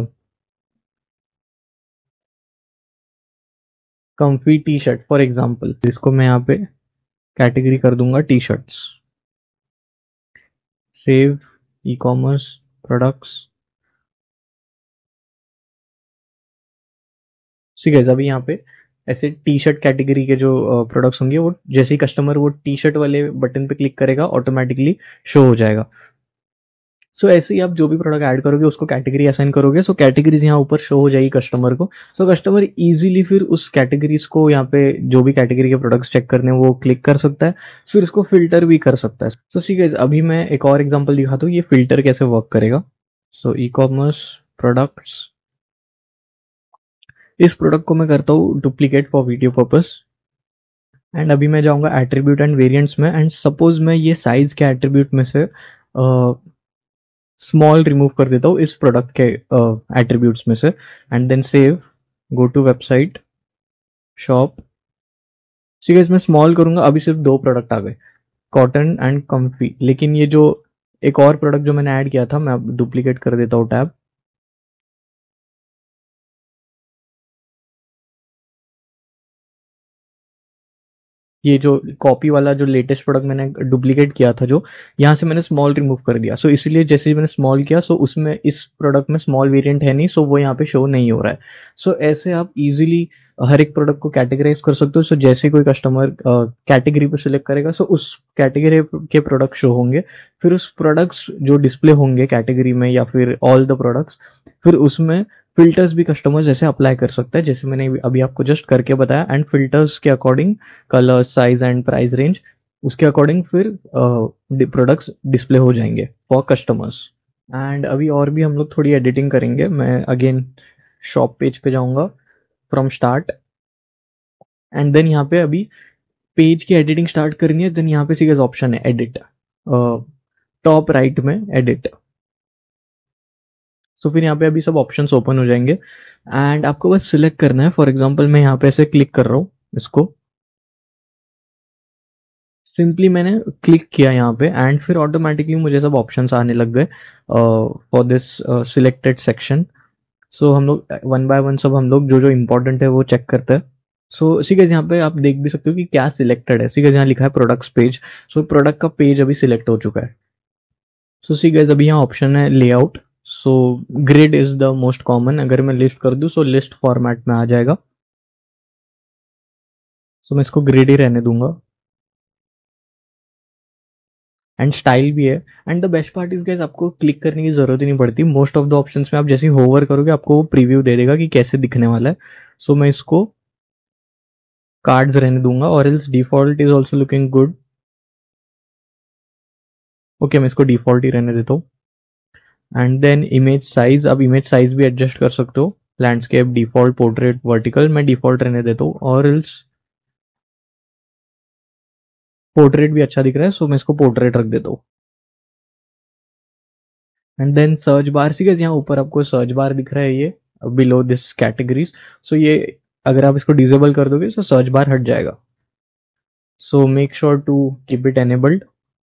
comfy T shirt for example. इसको मैं यहाँ पे कैटेगरी कर दूंगा T shirts. Save, e commerce, products. ठीक है, अभी यहाँ पे ऐसे टी शर्ट कैटेगरी के जो प्रोडक्ट्स होंगे वो जैसे ही कस्टमर वो टी शर्ट वाले बटन पे क्लिक करेगा ऑटोमेटिकली शो हो जाएगा। सो so, ऐसे ही आप जो भी प्रोडक्ट ऐड करोगे उसको कैटेगरी असाइन करोगे, सो कैटेगरीज यहाँ ऊपर शो हो जाएगी कस्टमर को। सो so, कस्टमर इजीली फिर उस कैटेगरीज को यहाँ पे जो भी कैटेगरी के प्रोडक्ट्स चेक करने हैं वो क्लिक कर सकता है, फिर इसको फिल्टर भी कर सकता है। सो ठीक है, अभी मैं एक और एग्जांपल दिखाता हूँ ये फिल्टर कैसे वर्क करेगा। सो ई कॉमर्स प्रोडक्ट्स, इस प्रोडक्ट को मैं करता हूँ duplicate for video purpose, and अभी मैं जाऊंगा एट्रीब्यूट एंड वेरिएंट्स में, एंड सपोज मैं ये साइज के एट्रीब्यूट में से स्मॉल रिमूव कर देता हूँ इस प्रोडक्ट के एट्रीब्यूट्स uh, में से, and then save, go to website, shop. ठीक है, इसमें स्मॉल करूंगा, अभी सिर्फ दो प्रोडक्ट आ गए, कॉटन एंड कम्फी। लेकिन ये जो एक और प्रोडक्ट जो मैंने ऐड किया था, मैं अब डुप्लीकेट कर देता हूँ टैब, ये जो कॉपी वाला जो लेटेस्ट प्रोडक्ट मैंने डुप्लीकेट किया था, जो यहाँ से मैंने स्मॉल रिमूव कर दिया। सो so, इसलिए जैसे ही मैंने स्मॉल किया, सो so उसमें इस प्रोडक्ट में स्मॉल वेरिएंट है नहीं, सो so वो यहाँ पे शो नहीं हो रहा है। सो so, ऐसे आप इजीली हर एक प्रोडक्ट को कैटेगराइज कर सकते हो। सो so, जैसे कोई कस्टमर कैटेगरी पर सिलेक्ट करेगा, सो so उस कैटेगरी के प्रोडक्ट शो होंगे, फिर उस प्रोडक्ट्स जो डिस्प्ले होंगे कैटेगरी में या फिर ऑल द प्रोडक्ट्स, फिर उसमें फिल्टर्स भी कस्टमर जैसे अप्लाई कर सकता है, जैसे मैंने अभी आपको जस्ट करके बताया। एंड फिल्टर्स के according colour, size and price range, उसके अकॉर्डिंग फिर प्रोडक्ट्स डिस्प्ले हो जाएंगे फॉर कस्टमर्स। एंड अभी और भी हम लोग थोड़ी एडिटिंग करेंगे। मैं अगेन शॉप पेज पे जाऊंगा फ्रॉम स्टार्ट, एंड देन यहाँ पे अभी पेज की एडिटिंग स्टार्ट करनी है। देन यहाँ पे सीधा ऑप्शन है एडिट, टॉप राइट में एडिट। सो so, फिर यहाँ पे अभी सब ऑप्शंस ओपन हो जाएंगे, एंड आपको बस सिलेक्ट करना है। फॉर एग्जांपल मैं यहाँ पे ऐसे क्लिक कर रहा हूँ, इसको सिंपली मैंने क्लिक किया यहाँ पे, एंड फिर ऑटोमेटिकली मुझे सब ऑप्शंस आने लग गए for this selected section. So हम लोग वन बाय वन सब हम लोग जो जो इम्पोर्टेंट है वो चेक करते हैं। सो सी गाइस यहाँ पे आप देख भी सकते हो कि क्या सिलेक्टेड है। सी गाइस यहाँ लिखा है प्रोडक्ट्स पेज, सो प्रोडक्ट का पेज अभी सिलेक्ट हो चुका है। सो सी गाइस अभी यहाँ ऑप्शन है layout. So grid is the most common, अगर मैं लिस्ट कर दूं सो लिस्ट फॉर्मेट में आ जाएगा। सो so, मैं इसको ग्रिड ही रहने दूंगा, एंड स्टाइल भी है। And the best part is guys आपको क्लिक करने की जरूरत ही नहीं पड़ती। मोस्ट ऑफ द ऑप्शंस में आप जैसे होवर करोगे आपको वो प्रीव्यू दे देगा कि कैसे दिखने वाला है। सो so, मैं इसको कार्ड्स रहने दूंगा, और else default is also looking good. Okay, मैं इसको डिफॉल्ट ही रहने देता हूँ। एंड देन इमेज साइज, अब इमेज साइज भी एडजस्ट कर सकते हो, लैंडस्केप, डिफॉल्ट, पोर्ट्रेट, वर्टिकल। मैं डिफॉल्ट रहने देता हूँ, और एल्स पोर्ट्रेट भी अच्छा दिख रहा है, सो मैं इसको पोर्ट्रेट रख देता हूँ। And then search bar, see यहाँ ऊपर आपको सर्च बार दिख रहा है ये बिलो दिस कैटेगरीज। सो ये अगर आप इसको डिसेबल कर दोगे तो सर्च बार हट जाएगा। So make sure to keep it enabled.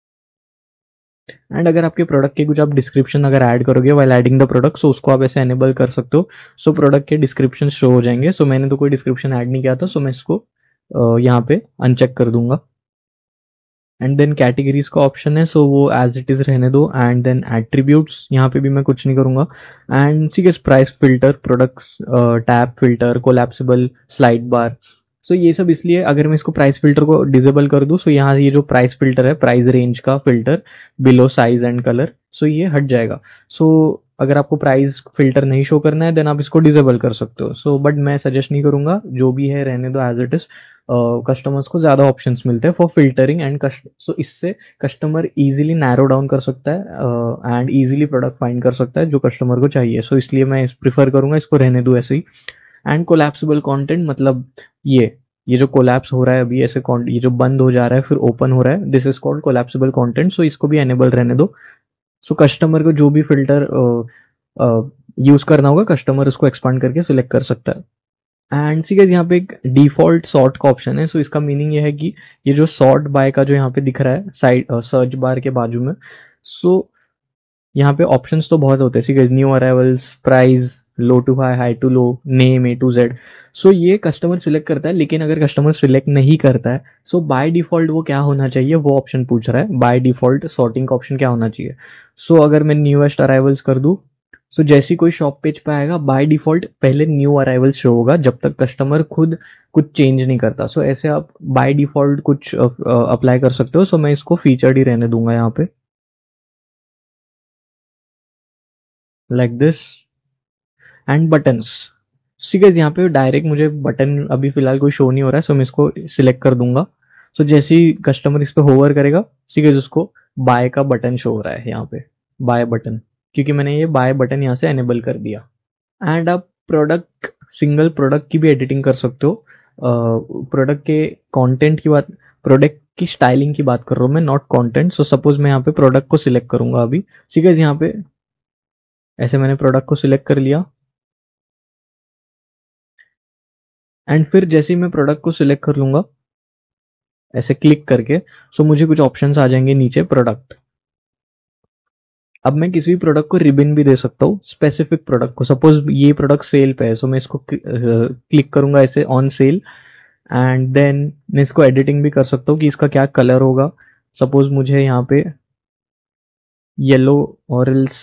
And अगर आपके प्रोडक्ट के कुछ आप डिस्क्रिप्शन अगर ऐड करोगे while adding the product, so उसको आप ऐसे एनेबल कर सकते हो। सो प्रोडक्ट के डिस्क्रिप्शन शो हो जाएंगे। सो so, मैंने तो कोई डिस्क्रिप्शन ऐड नहीं किया था, सो so मैं इसको uh, यहाँ पे अनचेक कर दूंगा। एंड देन कैटेगरीज का ऑप्शन है, सो so वो एज इट इज रहने दो। एंड देन एट्रीब्यूट्स, यहाँ पे भी मैं कुछ नहीं करूंगा। And see price filter, products tab filter, collapsible, slide bar. So ये सब इसलिए अगर मैं इसको प्राइस फिल्टर को डिसेबल कर दूं, सो यहाँ ये जो प्राइस फिल्टर है, प्राइस रेंज का filter below size and colour, so ये हट जाएगा। सो so, अगर आपको प्राइस फिल्टर नहीं शो करना है देन आप इसको डिसेबल कर सकते हो। सो so, बट मैं सजेस्ट नहीं करूंगा, जो भी है रहने दो एज इट इज। कस्टमर्स को ज्यादा ऑप्शंस मिलते हैं फॉर फिल्टरिंग एंड सो इससे कस्टमर इजीली नैरो डाउन कर सकता है एंड इजीली प्रोडक्ट फाइंड कर सकता है जो कस्टमर को चाहिए। सो so, इसलिए मैं इस प्रीफर करूंगा इसको रहने दूं ऐसे ही। एंड कोलैप्सिबल कंटेंट, मतलब ये ये जो कोलैप्स हो रहा है अभी ऐसे, ये जो बंद हो जा रहा है फिर ओपन हो रहा है, this is called collapsible content. So इसको भी एनेबल रहने दो। सो so, कस्टमर को जो भी फिल्टर यूज करना होगा कस्टमर उसको एक्सपांड करके सिलेक्ट कर सकता है। एंड सी गाइस यहाँ पे एक डिफॉल्ट सॉर्ट का ऑप्शन है। सो so, इसका मीनिंग ये है कि ये जो सॉर्ट बाय का जो यहाँ पे दिख रहा है साइड सर्च बार के बाजू में, सो so, यहाँ पे ऑप्शंस तो बहुत होते हैं। See guys new arrivals, price, low to high, high to low, name, A to Z. So ये कस्टमर सिलेक्ट करता है, लेकिन अगर कस्टमर सिलेक्ट नहीं करता है सो बाय डिफॉल्ट वो क्या होना चाहिए वो ऑप्शन पूछ रहा है। बाय डिफॉल्ट सॉर्टिंग का ऑप्शन क्या होना चाहिए। सो so, अगर मैं न्यूएस्ट अराइवल्स कर दूं सो so, जैसी कोई शॉप पेज पे आएगा बाय डिफॉल्ट पहले न्यू अराइवल शो होगा जब तक कस्टमर खुद कुछ चेंज नहीं करता। सो so, ऐसे आप बाय डिफॉल्ट कुछ अप्लाई कर सकते हो। सो so, मैं इसको फीचर्ड ही रहने दूंगा यहाँ पे, लाइक दिस। एंड बटन्स, ठीक है, यहाँ पे डायरेक्ट मुझे बटन अभी फिलहाल कोई शो नहीं हो रहा है, सो मैं इसको सिलेक्ट कर दूंगा। सो जैसे ही कस्टमर इस पे होवर करेगा, ठीक है, उसको बाय का बटन शो हो रहा है यहाँ पे, बाय बटन, क्योंकि मैंने ये बाय बटन यहाँ से एनेबल कर दिया। एंड आप प्रोडक्ट, सिंगल प्रोडक्ट की भी एडिटिंग कर सकते हो। प्रोडक्ट के कंटेंट की बात, प्रोडक्ट की स्टाइलिंग की बात कर रहा हूँ मैं, नॉट कंटेंट। सो सपोज मैं यहाँ पे प्रोडक्ट को सिलेक्ट करूंगा अभी, ठीक है, यहाँ पे ऐसे मैंने प्रोडक्ट को सिलेक्ट कर लिया। एंड फिर जैसे ही मैं प्रोडक्ट को सिलेक्ट कर लूंगा ऐसे क्लिक करके, सो मुझे कुछ ऑप्शंस आ जाएंगे नीचे प्रोडक्ट। अब मैं किसी भी प्रोडक्ट को रिबन भी दे सकता हूँ, स्पेसिफिक प्रोडक्ट को। सपोज ये प्रोडक्ट सेल पे है, सो मैं इसको क्लिक करूंगा ऐसे ऑन सेल, एंड देन मैं इसको एडिटिंग भी कर सकता हूँ कि इसका क्या कलर होगा। सपोज मुझे यहाँ पे येलो और एल्स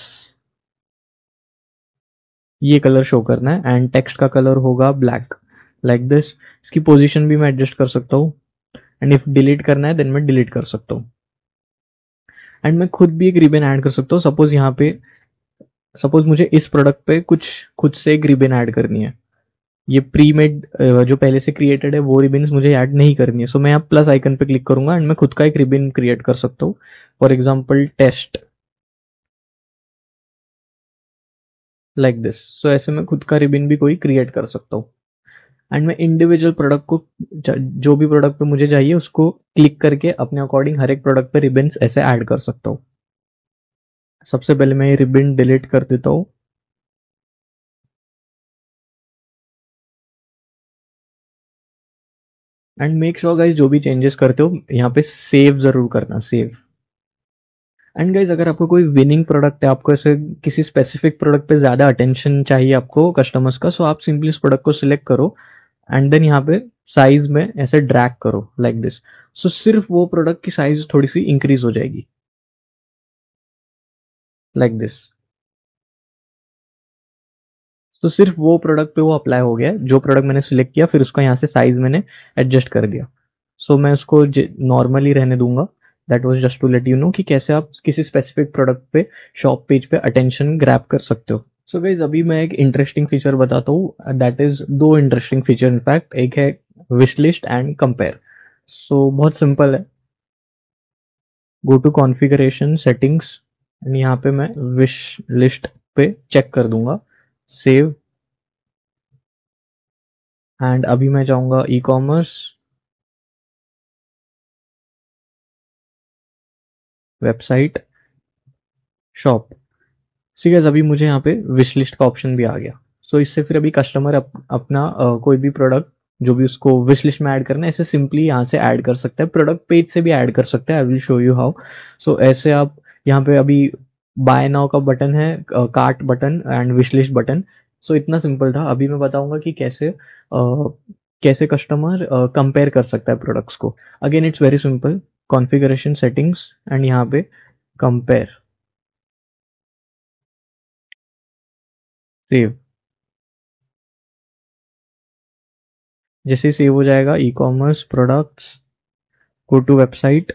ये कलर शो करना है, एंड टेक्स्ट का कलर होगा ब्लैक, लाइक दिस। इसकी पोजीशन भी मैं एडजस्ट कर सकता हूँ, एंड इफ डिलीट करना है देन मैं डिलीट कर सकता हूँ। एंड मैं खुद भी एक रिबन ऐड कर सकता हूँ। सपोज यहाँ पे, सपोज मुझे इस प्रोडक्ट पे कुछ खुद से एक रिबन ऐड करनी है, ये प्री मेड जो पहले से क्रिएटेड है वो रिबन्स मुझे ऐड नहीं करनी है। सो मैं यहाँ प्लस आइकन पे क्लिक करूंगा एंड मैं खुद का एक रिबन क्रिएट कर सकता हूँ। For example test, like this. So ऐसे मैं खुद का रिबन भी कोई क्रिएट कर सकता हूँ। एंड मैं इंडिविजुअल प्रोडक्ट को, जो भी प्रोडक्ट पे मुझे चाहिए उसको क्लिक करके अपने अकॉर्डिंग हर एक प्रोडक्ट पे रिबन्स ऐसे ऐड कर सकता हूँ। सबसे पहले मैं ये रिबन डिलीट कर देता हूँ। एंड मेक श्योर गाइज जो भी चेंजेस करते हो यहाँ पे सेव जरूर करना, सेव। एंड गाइज अगर आपको कोई विनिंग प्रोडक्ट है, आपको ऐसे किसी स्पेसिफिक प्रोडक्ट पे ज्यादा अटेंशन चाहिए आपको कस्टमर्स का, सो आप सिंपली इस प्रोडक्ट को सिलेक्ट करो एंड देन यहाँ पे साइज में ऐसे ड्रैग करो, लाइक दिस। सो सिर्फ वो प्रोडक्ट की साइज थोड़ी सी इंक्रीज हो जाएगी, लाइक दिस। तो सिर्फ वो प्रोडक्ट पे वो अप्लाई हो गया है, जो प्रोडक्ट मैंने सिलेक्ट किया, फिर उसका यहाँ से साइज मैंने एडजस्ट कर दिया। सो so, मैं उसको नॉर्मली रहने दूंगा। That was just to let you know कि कैसे आप किसी स्पेसिफिक प्रोडक्ट पे शॉप पेज पे अटेंशन ग्रैब कर सकते हो। सो so गाइज अभी मैं एक इंटरेस्टिंग फीचर बताता हूँ, दैट इज दो इंटरेस्टिंग फीचर इनफैक्ट। एक है wish list and compare. So बहुत सिंपल है, go to configuration settings, and यहाँ पे मैं विश लिस्ट पे चेक कर दूंगा, सेव। एंड अभी मैं जाऊंगा ई कॉमर्स, वेबसाइट, शॉप। ठीक है, अभी मुझे यहाँ पे विश लिस्ट का ऑप्शन भी आ गया। सो so, इससे फिर अभी कस्टमर अप, अपना uh, कोई भी प्रोडक्ट जो भी उसको विश लिस्ट में ऐड करना है, ऐसे सिंपली यहाँ से ऐड कर सकता है। प्रोडक्ट पेज से भी ऐड कर सकता है, I will show you how. So ऐसे आप यहाँ पे अभी बाय नाउ का बटन है, cart button and wish list button. So इतना सिंपल था। अभी मैं बताऊंगा कि कैसे uh, कैसे कस्टमर कंपेयर कर सकता है प्रोडक्ट्स को। Again it's very simple, configuration settings and यहाँ पे कंपेयर, सेव। जैसे सेव हो जाएगा, e commerce, products, go to website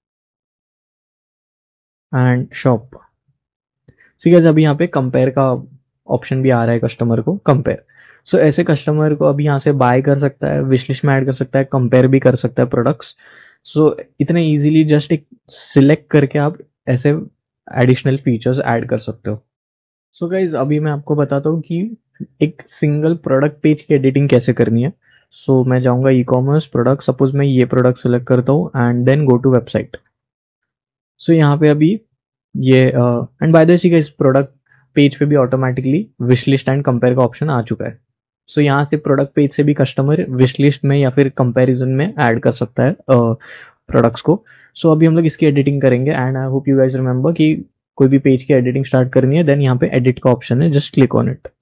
and shop. ठीक है, अभी यहाँ पे कंपेयर का ऑप्शन भी आ रहा है कस्टमर को, कंपेयर। सो so, ऐसे कस्टमर को अभी यहाँ से बाय कर सकता है, विश लिस्ट में ऐड कर सकता है, कंपेयर भी कर सकता है प्रोडक्ट्स। सो so, इतने इजीली जस्ट एक सिलेक्ट करके आप ऐसे एडिशनल फीचर्स ऐड कर सकते हो। सो so गाइज अभी मैं आपको बताता हूँ कि एक सिंगल प्रोडक्ट पेज की एडिटिंग कैसे करनी है। सो so, मैं जाऊंगा ई कॉमर्स, प्रोडक्ट, सपोज मैं ये प्रोडक्ट सेलेक्ट करता हूँ and then go to website. So यहाँ पे अभी ये एंड बाय द वे इस प्रोडक्ट पेज पे भी automatically wish list and compare का ऑप्शन आ चुका है। सो so, यहाँ से प्रोडक्ट पेज से भी कस्टमर विश लिस्ट में या फिर कंपैरिजन में ऐड कर सकता है प्रोडक्ट्स uh, को। सो so, अभी हम लोग इसकी एडिटिंग करेंगे and I hope you guys remember कि कोई भी पेज की एडिटिंग स्टार्ट करनी है देन यहाँ पे एडिट का ऑप्शन है, just click on it.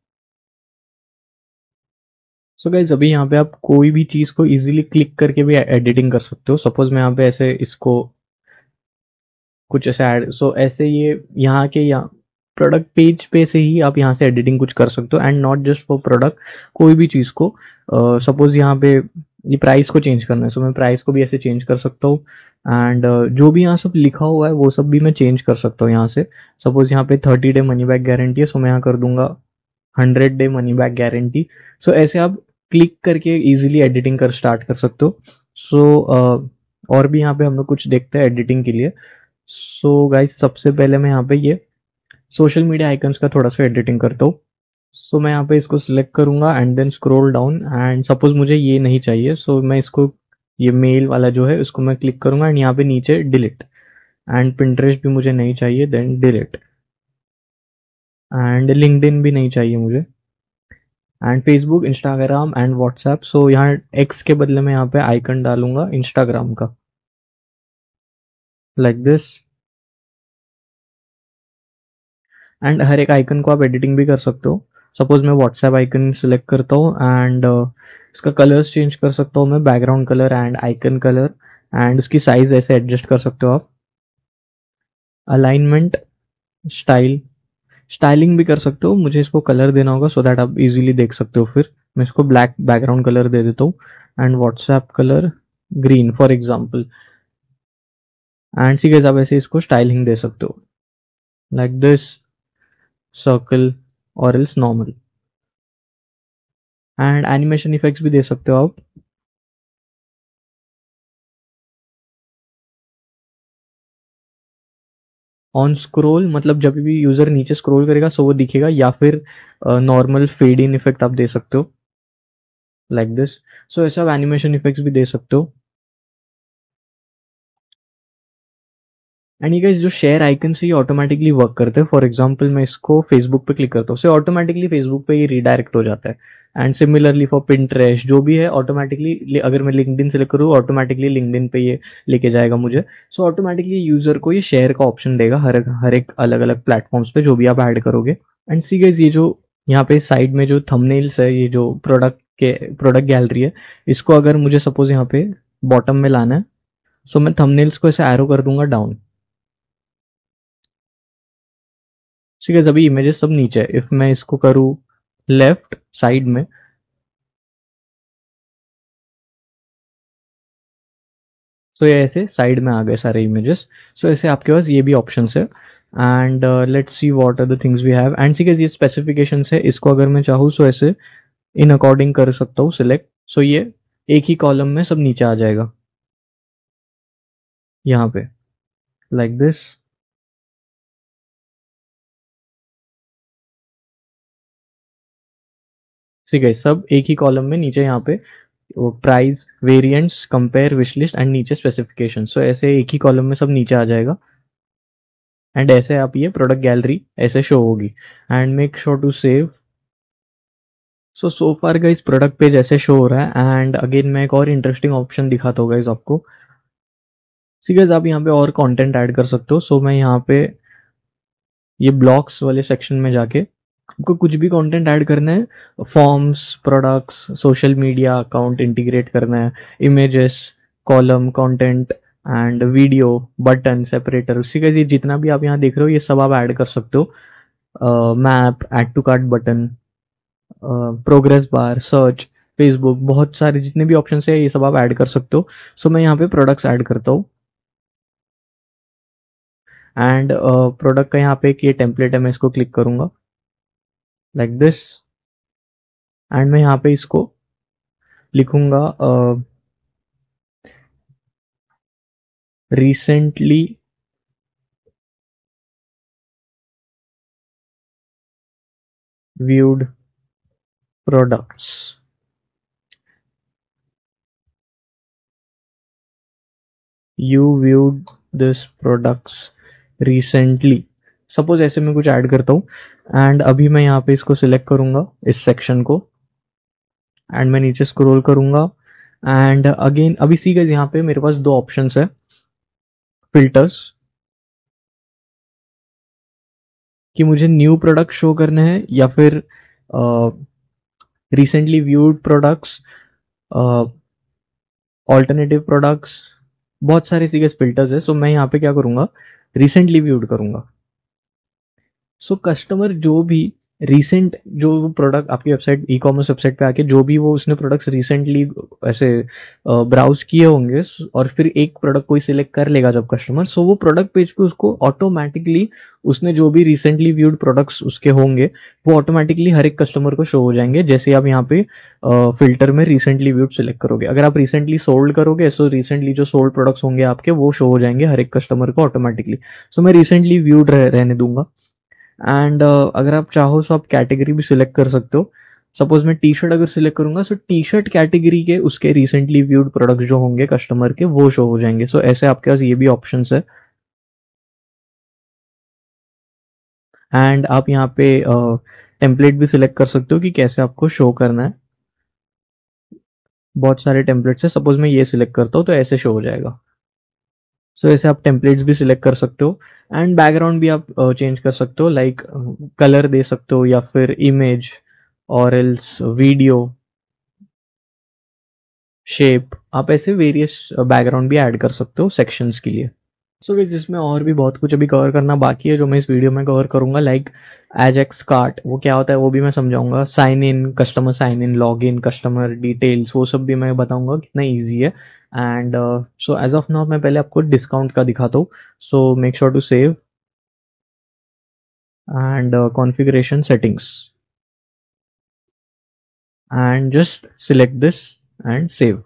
So guys अभी यहाँ पे आप कोई भी चीज को इजीली क्लिक करके भी एडिटिंग कर सकते हो। सपोज मैं यहाँ पे ऐसे इसको कुछ ऐसे ऐड, सो ऐसे ये यहाँ के यहाँ प्रोडक्ट पेज पे से ही आप यहाँ से एडिटिंग कुछ कर सकते हो, and not just for product, कोई भी चीज़ को। सपोज यहाँ पे ये प्राइस को चेंज करना है, सो मैं प्राइस को भी ऐसे चेंज कर सकता हूँ। एंड जो भी यहाँ सब लिखा हुआ है वो सब भी मैं चेंज कर सकता हूँ यहाँ से। सपोज यहाँ पे thirty day money back guarantee है, सो मैं यहाँ कर दूंगा hundred day money back guarantee. So ऐसे आप क्लिक करके इजीली एडिटिंग कर स्टार्ट कर सकते हो। सो so, uh, और भी यहाँ पे हम लोग कुछ देखते हैं एडिटिंग के लिए। सो so, गाइस सबसे पहले मैं यहाँ पे ये सोशल मीडिया आइकन्स का थोड़ा सा एडिटिंग करता हूँ। सो so, मैं यहाँ पे इसको सिलेक्ट करूंगा and then scroll down, and suppose मुझे ये नहीं चाहिए, सो so, मैं इसको ये मेल वाला जो है उसको मैं क्लिक करूंगा एंड यहाँ पे नीचे डिलीट। एंड पिंटरेस्ट भी मुझे नहीं चाहिए, देन डिलीट। एंड लिंक्डइन भी नहीं चाहिए मुझे, and Facebook, Instagram and WhatsApp. So यहाँ एक्स के बदले में यहाँ पे आइकन डालूंगा इंस्टाग्राम का, लाइक दिस। एंड हर एक आइकन को आप एडिटिंग भी कर सकते हो। सपोज मैं व्हाट्सएप आइकन सिलेक्ट करता हूँ एंड uh, इसका कलर्स चेंज कर सकता हूँ मैं, background colour and icon colour, and उसकी साइज ऐसे एडजस्ट कर सकते हो आप। अलाइनमेंट, स्टाइल, स्टाइलिंग भी कर सकते हो, मुझे इसको कलर देना होगा सो दैट आप इजीली देख सकते हो। फिर मैं इसको ब्लैक बैकग्राउंड कलर दे देता हूँ and WhatsApp colour green for example. And see guys आप ऐसे इसको स्टाइलिंग दे सकते हो, लाइक दिस, सर्कल और else normal. And animation effects भी दे सकते हो आप। ऑन स्क्रॉल मतलब जब भी यूजर नीचे स्क्रॉल करेगा सो वो दिखेगा, या फिर नॉर्मल फेड इन इफेक्ट आप दे सकते हो, लाइक दिस। सो ऐसे आप एनिमेशन इफेक्ट्स भी दे सकते हो। एंड ये गाइस जो शेयर आइकन से ये ऑटोमेटिकली वर्क करते हैं। फॉर एग्जांपल मैं इसको फेसबुक पे क्लिक करता हूँ, सो ऑटोमेटिकली फेसबुक पे ये रिडायरेक्ट हो जाता है। एंड सिमिलरली फॉर पिंटरेस्ट जो भी है ऑटोमेटिकली, अगर मैं लिंक्डइन सेलेक्ट करूँ ऑटोमेटिकली लिंक्डइन पे ये लेके जाएगा मुझे। सो ऑटोमेटिकली यूजर को ये शेयर का ऑप्शन देगा हर हर एक अलग अलग प्लेटफॉर्म्स पे जो भी आप ऐड करोगे। एंड सी गाइस ये जो यहाँ पे साइड में जो थंबनेल्स है, ये जो प्रोडक्ट के प्रोडक्ट गैलरी है, इसको अगर मुझे सपोज यहाँ पे बॉटम में लाना है, सो मैं थंबनेल्स को ऐसे एरो कर दूंगा डाउन। ठीक है, अभी इमेजेस सब नीचे है। इफ मैं इसको करूँ लेफ्ट साइड में, सो ये ऐसे साइड में आ गए सारे इमेजेस। सो ऐसे आपके पास ये भी ऑप्शंस है। And let's see what are the things we have. And ठीक है, ये स्पेसिफिकेशंस है, इसको अगर मैं चाहूँ सो ऐसे इन अकॉर्डिंग कर सकता हूँ सिलेक्ट। सो ये एक ही कॉलम में सब नीचे आ जाएगा यहाँ पे, लाइक दिस। ठीक है, सब एक ही कॉलम में नीचे यहाँ पे price, variants, compare, wish list and नीचे स्पेसिफिकेशन। सो ऐसे एक ही कॉलम में सब नीचे आ जाएगा। एंड ऐसे आप ये प्रोडक्ट गैलरी ऐसे शो होगी। And make sure to save. So so far guys product page ऐसे शो हो रहा है। एंड अगेन मैं एक और इंटरेस्टिंग ऑप्शन दिखाता हूँ गाइस आपको। सी गाइस आप यहाँ पे और कंटेंट ऐड कर सकते हो। सो so, मैं यहाँ पे ये ब्लॉक्स वाले सेक्शन में जाके आपको कुछ भी कंटेंट ऐड करना है, forms, products, social media account integrate करना है, images, column, content and video, button, separator, उसी का ये जितना भी आप यहाँ देख रहे हो ये सब आप ऐड कर सकते हो। Map, add to cart button, progress bar, search, Facebook, बहुत सारे जितने भी ऑप्शन है ये सब आप ऐड कर सकते हो। सो so, मैं यहाँ पे प्रोडक्ट्स ऐड करता हूँ। एंड प्रोडक्ट का यहाँ पे एक ये टेम्पलेट है, मैं इसको क्लिक करूंगा लाइक दिस। एंड मैं यहाँ पे इसको लिखूंगा recently viewed products। You viewed this products recently। Suppose ऐसे मैं कुछ ऐड करता हूँ। एंड अभी मैं यहाँ पे इसको सिलेक्ट करूंगा इस सेक्शन को, एंड मैं नीचे स्क्रॉल करूंगा। एंड अगेन अभी सी गाइस यहाँ पे मेरे पास दो ऑप्शंस है, फिल्टर्स, कि मुझे न्यू प्रोडक्ट शो करने हैं या फिर recently viewed products, alternative products, बहुत सारे सी गाइस फिल्टर्स है। सो मैं यहाँ पे क्या करूंगा, रिसेंटली व्यूड करूंगा। सो कस्टमर जो भी रिसेंट जो प्रोडक्ट आपकी वेबसाइट ई कॉमर्स वेबसाइट पे आके जो भी वो उसने प्रोडक्ट्स रिसेंटली ऐसे ब्राउज किए होंगे और फिर एक प्रोडक्ट कोई सिलेक्ट कर लेगा जब कस्टमर, सो वो प्रोडक्ट पेज पे उसको ऑटोमेटिकली उसने जो भी रिसेंटली व्यूड प्रोडक्ट्स उसके होंगे वो ऑटोमेटिकली हर एक कस्टमर को शो हो जाएंगे। जैसे आप यहाँ पे फिल्टर में रिसेंटली व्यूड सिलेक्ट करोगे, अगर आप रिसेंटली सोल्ड करोगे सो रिसेंटली जो सोल्ड प्रोडक्ट्स होंगे आपके वो शो हो जाएंगे हर एक कस्टमर को ऑटोमेटिकली। सो मैं रिसेंटली व्यूड रह, रहने दूंगा। एंड uh, अगर आप चाहो तो आप कैटेगरी भी सिलेक्ट कर सकते हो। सपोज मैं टी शर्ट अगर सिलेक्ट करूंगा सो टी शर्ट कैटेगरी के उसके रिसेंटली व्यूड प्रोडक्ट जो होंगे कस्टमर के वो शो हो जाएंगे। सो so, ऐसे आपके पास ये भी ऑप्शंस है। एंड आप यहाँ पे टेम्पलेट uh, भी सिलेक्ट कर सकते हो कि कैसे आपको शो करना है। बहुत सारे टेम्पलेट्स है, सपोज मैं ये सिलेक्ट करता हूँ तो ऐसे शो हो जाएगा। सो so, ऐसे आप टेम्पलेट्स भी सिलेक्ट कर सकते हो। एंड बैकग्राउंड भी आप चेंज uh, कर सकते हो, लाइक कलर दे सकते हो या फिर इमेज और एल्स वीडियो शेप, आप ऐसे वेरियस बैकग्राउंड भी ऐड कर सकते हो सेक्शंस के लिए। सो so, जिसमें और भी बहुत कुछ अभी कवर करना बाकी है जो मैं इस वीडियो में कवर करूंगा, लाइक एजेक्स कार्ट वो क्या होता है वो भी मैं समझाऊंगा, sign in customer sign in, log in customer details, वो सब भी मैं बताऊंगा कितना ईजी है। And so as of now मैं पहले आपको डिस्काउंट का दिखाता हूँ। So make sure to save and configuration settings and just select this and save.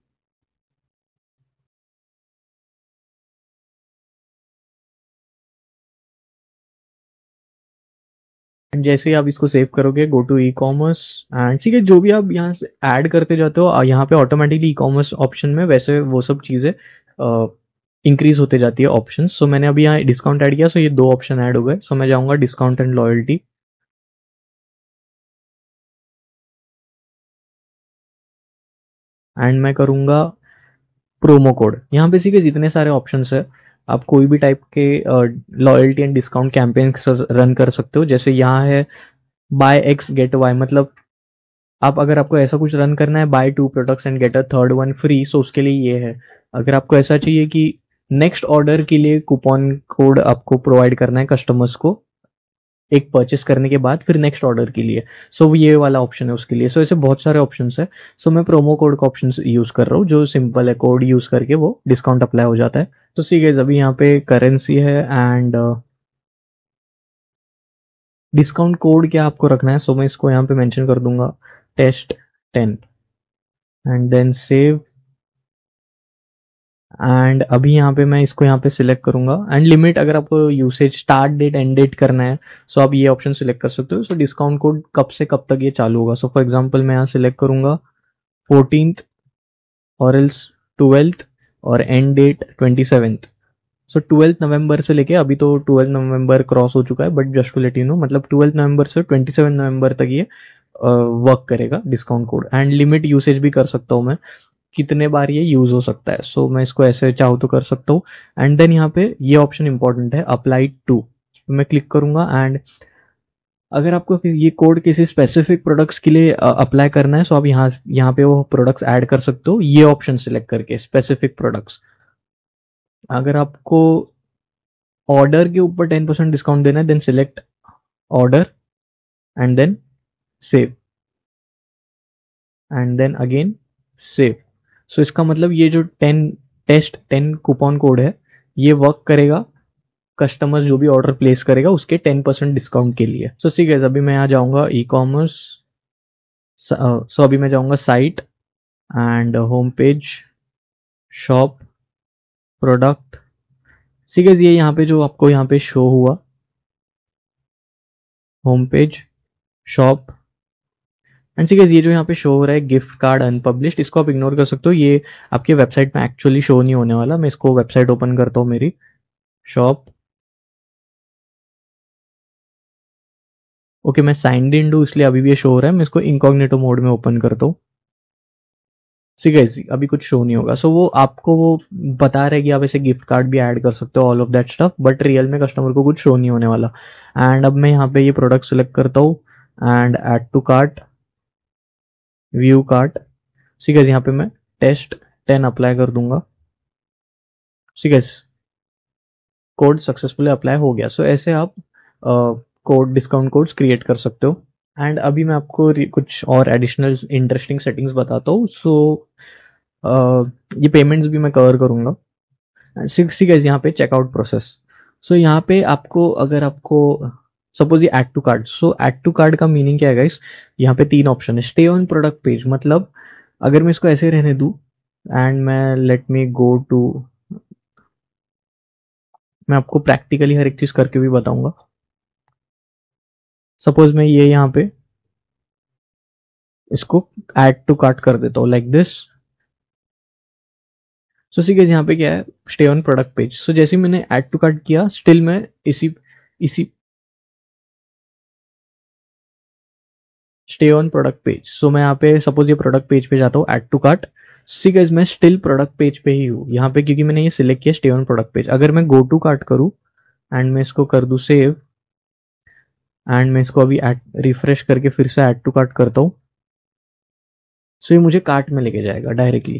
जैसे ही आप इसको सेव करोगे go to e commerce and ठीक है, जो भी आप यहाँ से ऐड करते जाते हो यहाँ पे ऑटोमेटिकली ई कॉमर्स ऑप्शन में वैसे वो सब चीज़ें इंक्रीज होते जाती है ऑप्शन। सो मैंने अभी यहाँ डिस्काउंट ऐड किया, सो ये दो ऑप्शन ऐड हो गए। सो मैं जाऊँगा डिस्काउंट एंड लॉयल्टी एंड मैं करूँगा प्रोमो कोड। यहाँ बेसिकली जितने सारे ऑप्शंस है आप कोई भी टाइप के loyalty and discount campaign run कर सकते हो। जैसे यहाँ है बाय एक्स गेट वाई, मतलब आप अगर आपको ऐसा कुछ रन करना है buy two products and get a third one free, so उसके लिए ये है। अगर आपको ऐसा चाहिए कि नेक्स्ट ऑर्डर के लिए कूपन कोड आपको प्रोवाइड करना है कस्टमर्स को एक परचेस करने के बाद फिर नेक्स्ट ऑर्डर के लिए, सो so ये वाला ऑप्शन है उसके लिए। सो so ऐसे बहुत सारे ऑप्शन है। सो so मैं प्रोमो कोड का ऑप्शन यूज कर रहा हूँ जो सिंपल है, कोड यूज करके वो डिस्काउंट अप्लाई हो जाता है। तो सी गाइस अभी यहाँ पे करेंसी है एंड डिस्काउंट कोड क्या आपको रखना है, सो so मैं इसको यहाँ पे मेंशन कर दूंगा test ten and then save. And अभी यहाँ पे मैं इसको यहाँ पे सिलेक्ट करूंगा एंड लिमिट अगर आपको usage start date end date करना है सो आप ये ऑप्शन सिलेक्ट कर सकते हो। सो डिस्काउंट कोड कब से कब तक ये चालू होगा, सो फॉर एग्जांपल मैं यहाँ सिलेक्ट करूंगा फोर्टीन्थ और एल्स ट्वेल्थ और end date twenty seventh. So twelfth November से लेके, अभी तो ट्वेल्थ नवंबर क्रॉस हो चुका है but just to let you know, मतलब ट्वेल्थ नवंबर से ट्वेंटी सेवन नवंबर तक ये वर्क करेगा discount code. And limit usage भी कर सकता हूँ मैं कितने बार ये यूज हो सकता है, सो so, मैं इसको ऐसे चाहूँ तो कर सकता हूँ। एंड देन यहाँ पे ये ऑप्शन इंपॉर्टेंट है अप्लाई टू, मैं क्लिक करूंगा एंड अगर आपको ये कोड किसी स्पेसिफिक प्रोडक्ट्स के लिए अप्लाई करना है सो आप यहाँ यहाँ पे वो प्रोडक्ट्स ऐड कर सकते हो ये ऑप्शन सिलेक्ट करके स्पेसिफिक प्रोडक्ट्स। अगर आपको ऑर्डर के ऊपर टेन परसेंट डिस्काउंट देना है then select order and then save and then again save. So इसका मतलब ये जो ten test ten coupon code है ये वर्क करेगा कस्टमर जो भी ऑर्डर प्लेस करेगा उसके टेन परसेंट डिस्काउंट के लिए। सो ठीक है, अभी मैं यहाँ जाऊँगा ई कॉमर्स। सो अभी मैं जाऊँगा site and home page shop product. ठीक है, ये यहाँ पे जो आपको यहाँ पे शो हुआ होम पेज शॉप एंड ठीक है, ये जो यहाँ पे शो हो रहा है गिफ्ट कार्ड अनपब्लिश्ड, इसको आप इग्नोर कर सकते हो, ये आपके वेबसाइट में एक्चुअली शो नहीं होने वाला। मैं इसको वेबसाइट ओपन करता हूँ मेरी शॉप। ओके okay, मैं साइंड इन हूँ इसलिए अभी भी ये शो हो रहा है, मैं इसको इनकॉग्निटो मोड में ओपन करता हूँ। ठीक है, अभी कुछ शो नहीं होगा। सो so, वो आपको वो बता रहा है कि आप ऐसे गिफ्ट कार्ड भी ऐड कर सकते हो all of that stuff, but real में कस्टमर को कुछ शो नहीं होने वाला। एंड अब मैं यहाँ पे ये प्रोडक्ट सेलेक्ट करता हूँ and add to cart view cart. ठीक है, यहाँ पे मैं टेस्ट टेन अप्लाई कर दूंगा। ठीक है, कोड सक्सेसफुली अप्लाई हो गया। सो so, ऐसे आप कोड डिस्काउंट कोड्स क्रिएट कर सकते हो। एंड अभी मैं आपको कुछ और एडिशनल इंटरेस्टिंग सेटिंग्स बताता हूँ। सो so, uh, ये पेमेंट्स भी मैं कवर करूंगा। सिक्स गाइस यहाँ पे चेकआउट प्रोसेस। सो यहाँ पे आपको अगर आपको सपोज ये add to card, so add to card का मीनिंग क्या है गाइस, यहाँ पे तीन ऑप्शन है। स्टे ऑन प्रोडक्ट पेज, मतलब अगर मैं इसको ऐसे रहने दूं एंड मैं लेट मी गो टू, मैं आपको प्रैक्टिकली हर एक चीज करके भी बताऊंगा। सपोज मैं ये यहाँ पे इसको ऐड टू कार्ट कर देता हूँ like this. So see guys यहाँ पे क्या है, stay on product page. So जैसे मैंने ऐड टू कार्ट किया, स्टिल मैं इसी इसी stay on product page. So मैं यहाँ पे सपोज ये प्रोडक्ट पेज पे जाता हूँ, add to cart. See guys मैं स्टिल प्रोडक्ट पेज पे ही हूँ यहाँ पे, क्योंकि मैंने ये सिलेक्ट किया स्टे ऑन प्रोडक्ट पेज। अगर मैं गो टू कार्ट करूँ एंड मैं इसको कर दूं सेव, एंड मैं इसको अभी रिफ्रेश करके फिर से ऐड टू कार्ट करता हूँ, सो ये मुझे कार्ट में लेके जाएगा directly.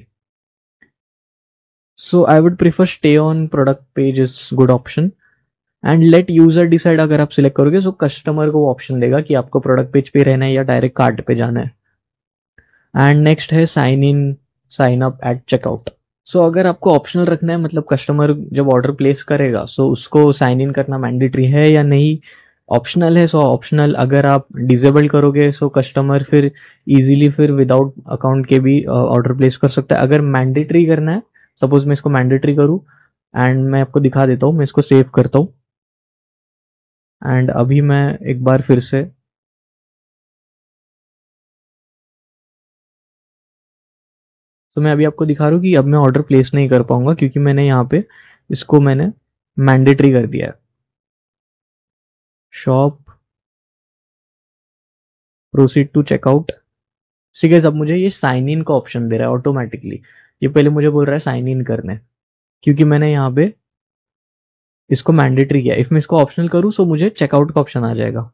So I would prefer stay on product page is good option. And let user decide, अगर आप सिलेक्ट करोगे तो कस्टमर को वो ऑप्शन देगा कि आपको प्रोडक्ट पेज पे रहना है या डायरेक्ट कार्ट पे जाना है। एंड नेक्स्ट है sign in sign up at checkout. So अगर आपको ऑप्शनल रखना है, मतलब कस्टमर जब ऑर्डर प्लेस करेगा सो so उसको साइन इन करना मैंडेटरी है या नहीं, ऑप्शनल है। सो ऑप्शनल अगर आप डिजेबल करोगे सो कस्टमर फिर इजीली फिर विदाउट अकाउंट के भी ऑर्डर प्लेस कर सकता है। अगर मैंडेटरी करना है, सपोज मैं इसको मैंडेटरी करूँ एंड मैं आपको दिखा देता हूँ, मैं इसको सेव करता हूँ एंड अभी मैं एक बार फिर से तो मैं अभी आपको दिखा रहा हूँ कि अब मैं ऑर्डर प्लेस नहीं कर पाऊंगा, क्योंकि मैंने यहाँ पे इसको मैंने मैंडेटरी कर दिया है। Shop, proceed to checkout. ठीक है, अब मुझे ये साइन इन का ऑप्शन दे रहा है ऑटोमेटिकली। ये पहले मुझे बोल रहा है साइन इन करने, क्योंकि मैंने यहाँ पे इसको मैंडेटरी किया। इफ मैं इसको ऑप्शनल करूँ तो मुझे चेकआउट का ऑप्शन आ जाएगा।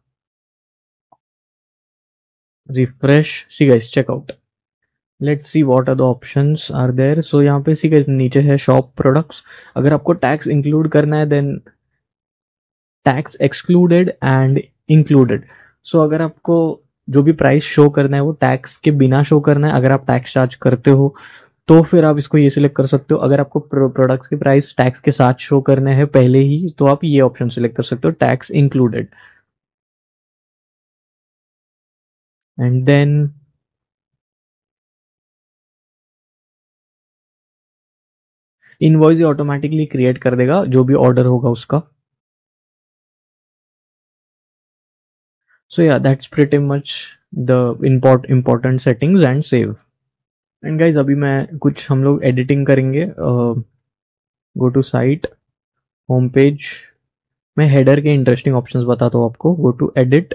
Refresh, see guys checkout. Let's see what are the options are there. So यहाँ पे सी गाइस नीचे है शॉप प्रोडक्ट्स। अगर आपको टैक्स इंक्लूड करना है then tax excluded and included. So अगर आपको जो भी प्राइस शो करना है वो टैक्स के बिना शो करना है, अगर आप टैक्स चार्ज करते हो तो फिर आप इसको ये सिलेक्ट कर सकते हो। अगर आपको प्रोडक्ट्स के प्राइस टैक्स के साथ शो करने हैं पहले ही, तो आप ये ऑप्शन सिलेक्ट कर सकते हो, tax included. And then invoice ये ऑटोमेटिकली क्रिएट कर देगा जो भी ऑर्डर होगा उसका। सो या that's pretty much the import important settings and save. And guys अभी मैं कुछ हम लोग एडिटिंग करेंगे। Go to site, home page. मैं हेडर के इंटरेस्टिंग ऑप्शंस बताता हूँ आपको। गो टू एडिट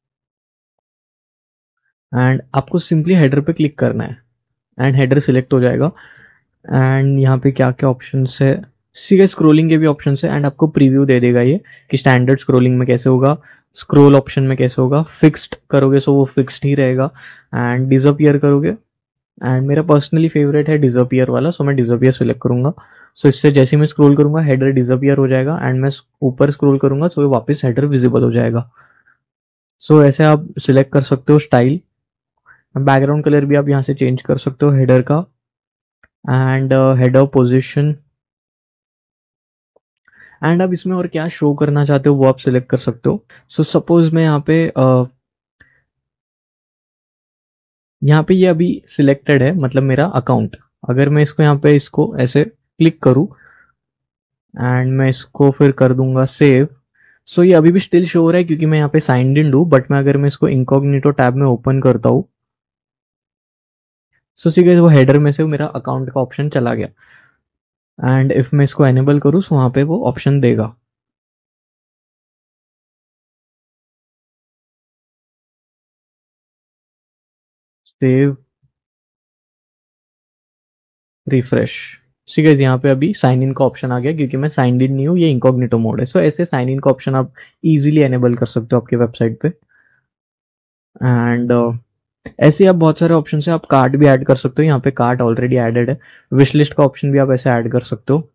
एंड आपको सिंपली हेडर पे क्लिक करना है एंड हेडर सिलेक्ट हो जाएगा। एंड यहाँ पे क्या क्या ऑप्शंस है, सीधे स्क्रोलिंग के भी ऑप्शंस है एंड आपको प्रीव्यू दे देगा ये कि स्टैंडर्ड स्क्रोलिंग में कैसे होगा, स्क्रोल ऑप्शन में कैसे होगा। फिक्स्ड करोगे सो वो फिक्स्ड ही रहेगा, एंड डिसअपियर करोगे, एंड मेरा पर्सनली फेवरेट है डिसअपियर वाला, सो मैं डिसअपियर सिलेक्ट करूंगा। सो इससे जैसे ही मैं स्क्रॉल करूंगा हेडर डिसअपियर हो जाएगा, एंड मैं ऊपर स्क्रॉल करूंगा तो वापस हेडर विजिबल हो जाएगा। सो so, ऐसे आप सिलेक्ट कर सकते हो स्टाइल। बैकग्राउंड कलर भी आप यहाँ से चेंज कर सकते हो हेडर का, एंड हेडर पोजीशन, एंड आप इसमें और क्या शो करना चाहते हो वो आप सिलेक्ट कर सकते हो। सो so, सपोज मैं यहाँ पे uh, यहाँ पे ये अभी सिलेक्टेड है, मतलब मेरा अकाउंट। अगर मैं इसको यहाँ पे इसको ऐसे क्लिक करूँ एंड मैं इसको फिर कर दूंगा सेव, सो so, ये अभी भी स्टिल शो हो रहा है क्योंकि मैं यहाँ पे साइंड इन हूँ। बट मैं अगर मैं इसको इनकॉग्निटो टैब में ओपन करता हूँ, सो सी वो हेडर में से वो मेरा अकाउंट का ऑप्शन चला गया। एंड इफ मैं इसको एनेबल करूँ तो वहां पे वो ऑप्शन देगा। Save, refresh. ठीक है, यहाँ पे अभी साइन इन का ऑप्शन आ गया क्योंकि मैं साइंड इन नहीं हूँ, ये इनकॉग्निटो मोड है। सो so, ऐसे साइन इन का ऑप्शन आप इजीली एनेबल कर सकते हो आपके वेबसाइट पे। एंड uh, ऐसे ही आप बहुत सारे ऑप्शन है, आप कार्ड भी ऐड कर सकते हो। यहाँ पे कार्ड ऑलरेडी एडेड है। विश लिस्ट का ऑप्शन भी आप ऐसे ऐड कर सकते हो।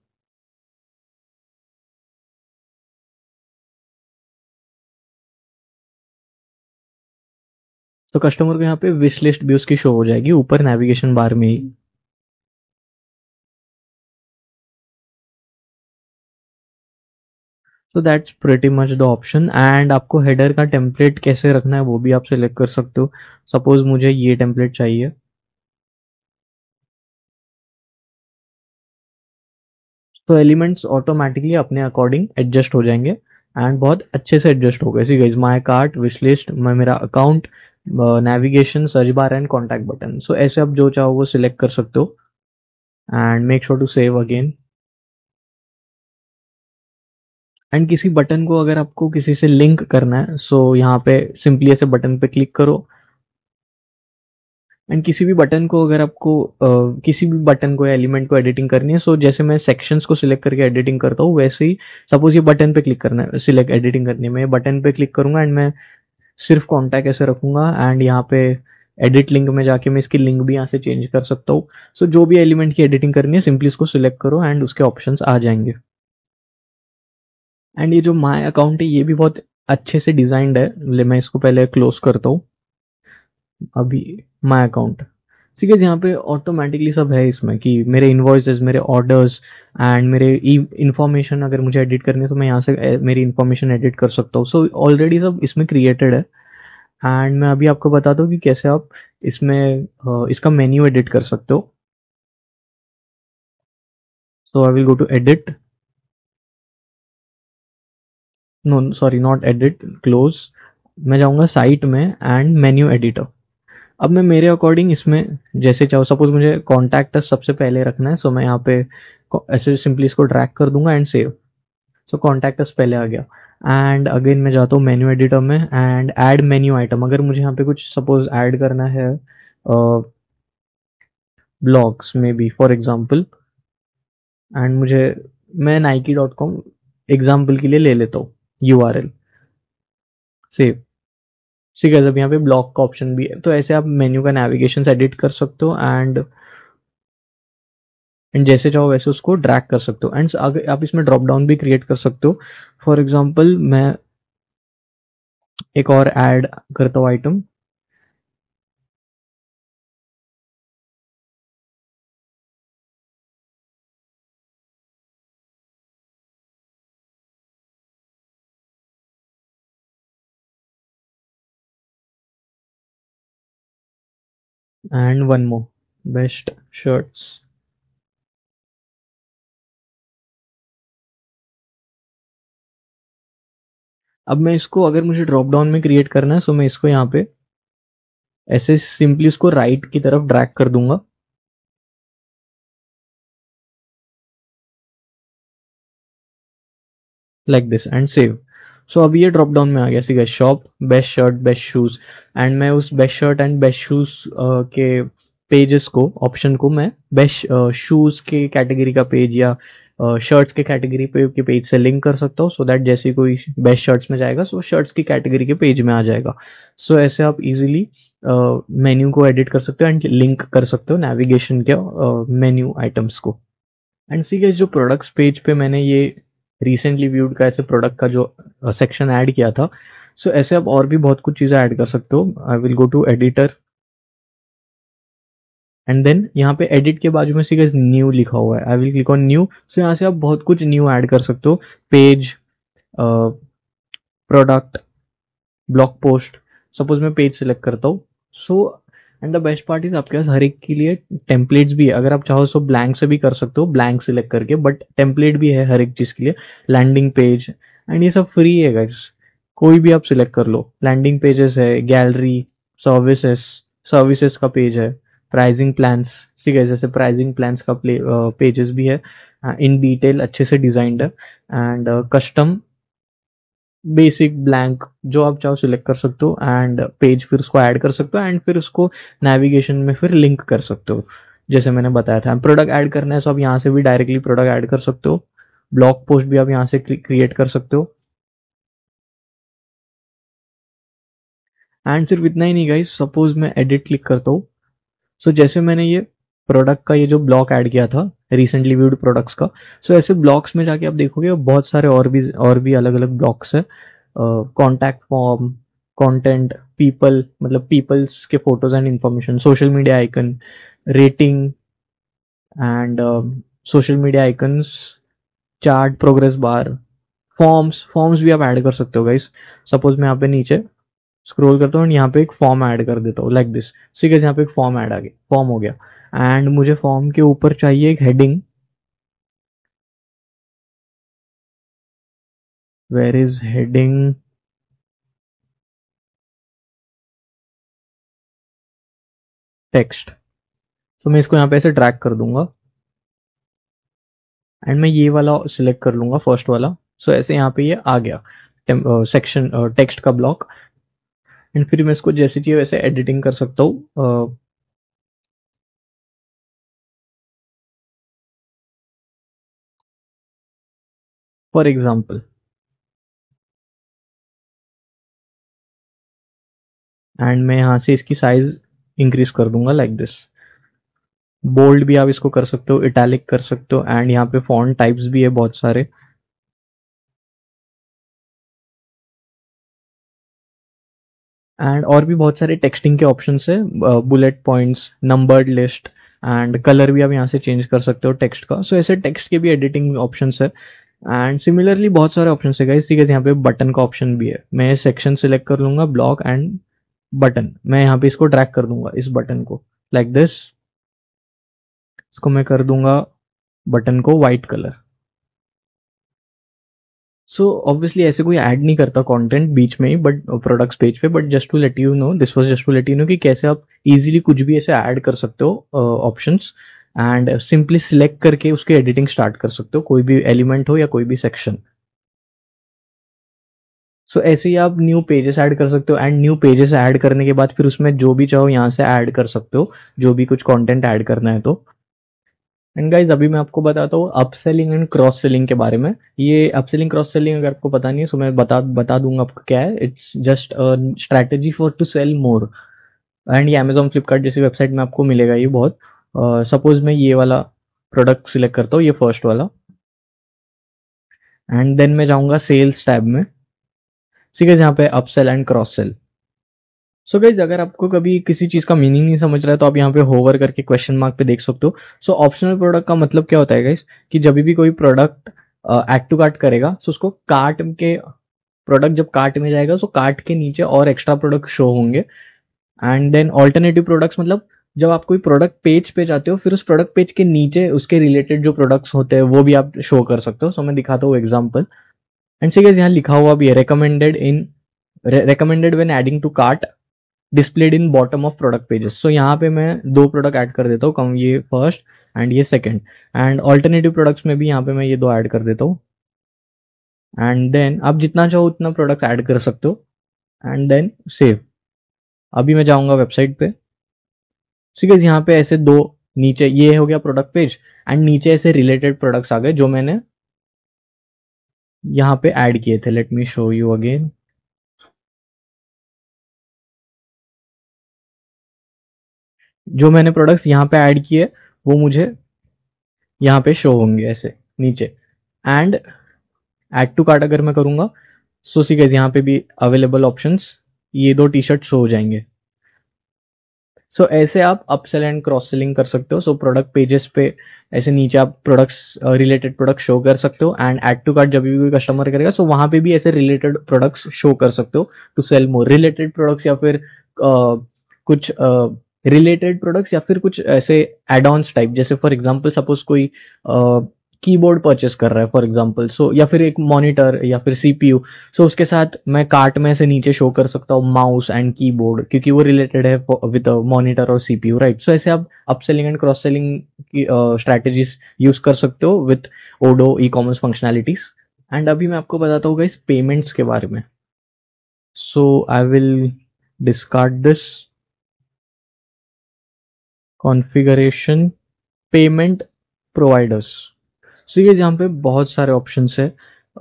तो कस्टमर को यहाँ पे विश लिस्ट भी उसकी शो हो जाएगी ऊपर नेविगेशन बार में ही। So that's pretty much the option. And आपको हेडर का टेम्पलेट कैसे रखना है वो भी आप सिलेक्ट कर सकते हो। सपोज मुझे ये टेम्पलेट चाहिए, तो एलिमेंट्स ऑटोमेटिकली अपने अकॉर्डिंग एडजस्ट हो जाएंगे एंड बहुत अच्छे से एडजस्ट हो गए। See guys, my cart, wish list, मेरा account, navigation, search bar and contact button. So ऐसे आप जो चाहो वो सिलेक्ट कर सकते हो and make sure to save again. And किसी बटन को अगर आपको किसी से लिंक करना है, सो यहाँ पे सिंपली ऐसे बटन पे क्लिक करो। एंड किसी भी बटन को अगर आपको uh, किसी भी बटन को या एलिमेंट को एडिटिंग करनी है, सो जैसे मैं सेक्शंस को सिलेक्ट करके एडिटिंग करता हूँ, वैसे ही सपोज ये बटन पे क्लिक करना है, सिलेक्ट एडिटिंग करनी है, मैं ये बटन पे क्लिक करूंगा एंड मैं सिर्फ कॉन्टैक्ट ऐसे रखूंगा एंड यहाँ पे एडिट लिंक में जाके मैं इसकी लिंक भी यहाँ से चेंज कर सकता हूँ। सो जो भी एलिमेंट की एडिटिंग करनी है सिंपली इसको सिलेक्ट करो एंड उसके ऑप्शंस आ जाएंगे। एंड ये जो माय अकाउंट है ये भी बहुत अच्छे से डिजाइंड है। ले मैं इसको पहले क्लोज करता हूँ। अभी माय अकाउंट, ठीक है, यहाँ पे ऑटोमेटिकली सब है इसमें कि मेरे इनवॉइसेस, मेरे ऑर्डर्स एंड मेरे इंफॉर्मेशन अगर मुझे एडिट करनी है तो मैं यहाँ से ए, मेरी इंफॉर्मेशन एडिट कर सकता हूँ। सो ऑलरेडी सब इसमें क्रिएटेड है। एंड मैं अभी आपको बताता हूँ कि कैसे आप इसमें अ, इसका मेन्यू एडिट कर सकते हो। So I will go to edit, no sorry not edit, close. मैं जाऊंगा साइट में एंड मेन्यू एडिटर। अब मैं मेरे अकॉर्डिंग इसमें जैसे चाहूँ, सपोज मुझे कॉन्टैक्ट सबसे पहले रखना है, सो मैं यहाँ पे ऐसे सिंपली इसको ड्रैग कर दूंगा एंड सेव। सो कॉन्टैक्ट पहले आ गया। एंड अगेन मैं जाता हूँ मेन्यू एडिटर में एंड ऐड मेन्यू आइटम। अगर मुझे यहाँ पे कुछ सपोज ऐड करना है, ब्लॉग्स में बी फॉर एग्जाम्पल, एंड मुझे मैं नाइकी डॉट कॉम एग्जाम्पल के लिए ले लेता हूँ यू आर एल, सेव। ठीक है, जब यहाँ पे ब्लॉक का ऑप्शन भी है, तो ऐसे आप मेन्यू का नेविगेशन एडिट कर सकते हो एंड एंड जैसे चाहो वैसे उसको ड्रैग कर सकते हो। एंड अगर आप इसमें ड्रॉप डाउन भी क्रिएट कर सकते हो। फॉर एग्जाम्पल मैं एक और ऐड करता हूँ item, and one more, best shirts. अब मैं इसको अगर मुझे ड्रॉप डाउन में क्रिएट करना है, सो मैं इसको यहाँ पे ऐसे सिंपली इसको राइट की तरफ ड्रैग कर दूंगा like this and save. So अभी ये ड्रॉप डाउन में आ गया, ठीक है, shop, best shirt, best shoes. And मैं उस best shirt and best shoes के पेजेस को, ऑप्शन को मैं बेस्ट शूज के कैटेगरी का पेज या शर्ट्स के कैटेगरी पे के पेज से लिंक कर सकता हूँ, सो दैट जैसे कोई बेस्ट शर्ट्स में जाएगा सो शर्ट्स की कैटेगरी के पेज में आ जाएगा। सो so, ऐसे आप इजीली मेन्यू को एडिट कर सकते हो एंड लिंक कर सकते हो नेविगेशन के मेन्यू आइटम्स को। एंड सी गाइस, जो प्रोडक्ट्स पेज पे मैंने ये रिसेंटली व्यूड का ऐसे प्रोडक्ट का जो सेक्शन uh, ऐड किया था, सो so, ऐसे आप और भी बहुत कुछ चीजें ऐड कर सकते हो। I will go to editor and then यहाँ पे एडिट के बाजू में सी गाइस न्यू लिखा हुआ है, I will click on new. So यहाँ से आप बहुत कुछ न्यू ऐड कर सकते हो, page, product, blog post. Suppose मैं पेज सिलेक्ट करता हूँ, so and the best part is आपके पास हर एक के लिए टेम्पलेट्स भी है। अगर आप चाहो सो ब्लैंक से भी कर सकते हो, ब्लैंक सिलेक्ट करके, बट टेम्पलेट भी है हर एक चीज के लिए, लैंडिंग पेज। एंड ये सब फ्री है गाइस, कोई भी आप सिलेक्ट कर लो। लैंडिंग पेजेस है, गैलरी, सर्विसेस, सर्विसेज का पेज है, प्राइसिंग प्लान्स, ठीक है, जैसे प्राइसिंग प्लान्स का पेजेस भी है, इन डिटेल अच्छे से डिजाइंड है। एंड कस्टम, बेसिक, ब्लैंक, जो आप चाहो सिलेक्ट कर सकते हो एंड पेज फिर उसको ऐड कर सकते हो एंड फिर उसको नेविगेशन में फिर लिंक कर सकते हो जैसे मैंने बताया था। प्रोडक्ट ऐड करना है तो आप यहाँ से भी डायरेक्टली प्रोडक्ट ऐड कर सकते हो। ब्लॉग पोस्ट भी आप यहाँ से क्रिएट कर सकते हो। एंड सिर्फ इतना ही नहीं गाइस, सपोज मैं एडिट क्लिक करता हूँ, सो जैसे मैंने ये प्रोडक्ट का ये जो ब्लॉक ऐड किया था रिसेंटली व्यूड प्रोडक्ट्स का, सो ऐसे ब्लॉक्स में जाके आप देखोगे बहुत सारे और भी और भी अलग अलग ब्लॉक्स है। कॉन्टैक्ट फॉर्म, कंटेंट, पीपल मतलब पीपल्स के photos and information, social media icon, rating and social media icons, chart, progress bar, forms forms भी आप ऐड कर सकते हो गाइस। सपोज मैं यहाँ पे नीचे स्क्रॉल करता हूँ, यहाँ पे एक फॉर्म ऐड कर देता हूँ लाइक दिस। ठीक है, यहाँ पे एक फॉर्म ऐड आ गया, फॉर्म हो गया। एंड मुझे फॉर्म के ऊपर चाहिए एक heading. Where is heading? Text. तो मैं इसको यहाँ पे ऐसे ड्रैग कर दूंगा एंड मैं ये वाला सिलेक्ट कर लूंगा, फर्स्ट वाला। सो so, ऐसे यहाँ पे ये आ गया सेक्शन टेक्स्ट का ब्लॉक। एंड फिर मैं इसको जैसे चाहिए वैसे एडिटिंग कर सकता हूँ। फॉर एग्जाम्पल, एंड मैं यहाँ से इसकी साइज इंक्रीज कर दूंगा लाइक दिस। बोल्ड भी आप इसको कर सकते हो, इटैलिक कर सकते हो, एंड यहाँ पे फॉन्ट टाइप्स भी है बहुत सारे। एंड और भी बहुत सारे टेक्सटिंग के ऑप्शंस है, bullet points, numbered list, and colour भी आप यहाँ से चेंज कर सकते हो टेक्स्ट का। सो so, ऐसे टेक्स्ट के भी एडिटिंग ऑप्शंस है। एंड सिमिलरली बहुत सारे ऑप्शन है गाइस। ठीक है, यहाँ पे बटन का ऑप्शन भी है। मैं सेक्शन सिलेक्ट कर लूंगा, ब्लॉक एंड बटन। मैं यहाँ पे इसको ड्रैग कर दूंगा, इस बटन को लाइक दिस। इसको मैं कर दूंगा बटन को वाइट कलर। सो ऑब्वियसली ऐसे कोई ऐड नहीं करता कंटेंट बीच में ही, बट प्रोडक्ट्स पेज पे, but just to let you know, this was just to let you know कि कैसे आप इजीली कुछ भी ऐसे ऐड कर सकते हो ऑप्शंस, एंड सिंपली सिलेक्ट करके उसकी एडिटिंग स्टार्ट कर सकते हो, कोई भी एलिमेंट हो या कोई भी सेक्शन। सो so, ऐसे ही आप न्यू पेजेस ऐड कर सकते हो, एंड न्यू पेजेस ऐड करने के बाद फिर उसमें जो भी चाहो यहाँ से ऐड कर सकते हो, जो भी कुछ कंटेंट ऐड करना है तो। एंड गाइज अभी मैं आपको बताता हूँ अपसेलिंग एंड क्रॉस सेलिंग के बारे में। ये अपसेलिंग क्रॉस सेलिंग अगर आपको पता नहीं है तो मैं बता बता दूंगा आपको क्या है। It's just a strategy for to sell more. And ये अमेजोन फ्लिपकार्ट जैसी वेबसाइट में आपको मिलेगा ये बहुत। सपोज uh, मैं ये वाला प्रोडक्ट सिलेक्ट करता हूँ, ये फर्स्ट वाला, एंड देन मैं जाऊंगा सेल्स टैब में। ठीक है, यहाँ पे upsell and cross sell. So guys अगर आपको कभी किसी चीज का मीनिंग नहीं समझ रहा है तो आप यहाँ पे होवर करके क्वेश्चन मार्क पे देख सकते हो। सो ऑप्शनल प्रोडक्ट का मतलब क्या होता है गाइज, कि जब भी कोई प्रोडक्ट एड टू कार्ट करेगा तो उसको कार्ट के प्रोडक्ट जब कार्ट में जाएगा तो कार्ट के नीचे और एक्स्ट्रा प्रोडक्ट शो होंगे। एंड देन ऑल्टरनेटिव प्रोडक्ट्स मतलब जब आप कोई प्रोडक्ट पेज पे जाते हो फिर उस प्रोडक्ट पेज के नीचे उसके रिलेटेड जो प्रोडक्ट्स होते हैं वो भी आप शो कर सकते हो। सो so, मैं दिखाता हूँ एग्जाम्पल। एंड सी गाइज यहाँ लिखा हुआ भी है recommended in recommended when adding to cart displayed in bottom of product pages. So यहाँ पे मैं दो प्रोडक्ट ऐड कर देता हूँ, कम ये फर्स्ट एंड ये सेकंड। एंड ऑल्टरनेटिव प्रोडक्ट्स में भी यहाँ पे मैं ये दो ऐड कर देता हूँ। एंड देन आप जितना चाहो उतना प्रोडक्ट ऐड कर सकते हो, एंड देन सेव। अभी मैं जाऊंगा वेबसाइट पे। ठीक है, यहाँ पे ऐसे दो नीचे ये हो गया प्रोडक्ट पेज, एंड नीचे ऐसे रिलेटेड प्रोडक्ट्स आ गए जो मैंने यहाँ पे ऐड किए थे। Let me show you again. जो मैंने प्रोडक्ट्स यहाँ पे ऐड किए वो मुझे यहाँ पे शो होंगे ऐसे नीचे। एंड ऐड टू कार्ट अगर मैं करूंगा सो सी गाइस यहाँ पे भी अवेलेबल ऑप्शंस, ये दो टी शर्ट शो हो जाएंगे। सो so, ऐसे आप अपसेल एंड क्रॉस सेलिंग कर सकते हो। सो प्रोडक्ट पेजेस पे ऐसे नीचे आप प्रोडक्ट्स रिलेटेड प्रोडक्ट शो कर सकते हो, एंड ऐड टू कार्ट जब भी कोई कस्टमर करेगा सो so वहां पे भी ऐसे रिलेटेड प्रोडक्ट्स शो कर सकते हो to sell more related products, या फिर uh, कुछ रिलेटेड uh, प्रोडक्ट्स, या फिर कुछ ऐसे एड ऑन्स टाइप। जैसे फॉर एग्जांपल सपोज कोई uh, कीबोर्ड परचेस कर रहा है फॉर एग्जांपल, सो या फिर एक मॉनिटर या फिर सीपीयू, सो उसके साथ मैं कार्ट में से नीचे शो कर सकता हूँ माउस एंड कीबोर्ड, क्योंकि वो रिलेटेड है विद मॉनिटर और सीपीयू, राइट। सो ऐसे आप अपसेलिंग एंड क्रॉस सेलिंग की स्ट्रैटेजीज यूज कर सकते हो with Odoo e commerce functionalities. And अभी मैं आपको बताता हूँ इस पेमेंट्स के बारे में। So I will discard this configuration payment providers. So ये जहाँ पे बहुत सारे ऑप्शंस है,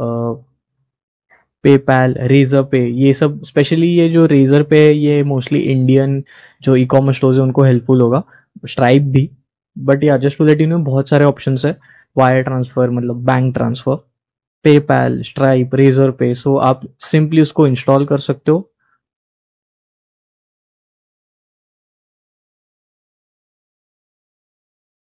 पेपैल, रेजर पे, ये सब स्पेशली ये जो रेजर पे है ये मोस्टली इंडियन जो ई कॉमर्स स्टोर्स है उनको हेल्पफुल होगा, स्ट्राइप भी। बट या just to let you know बहुत सारे ऑप्शंस है, वायर ट्रांसफर मतलब bank transfer, PayPal, Stripe, Razorpay. So आप सिंपली उसको इंस्टॉल कर सकते हो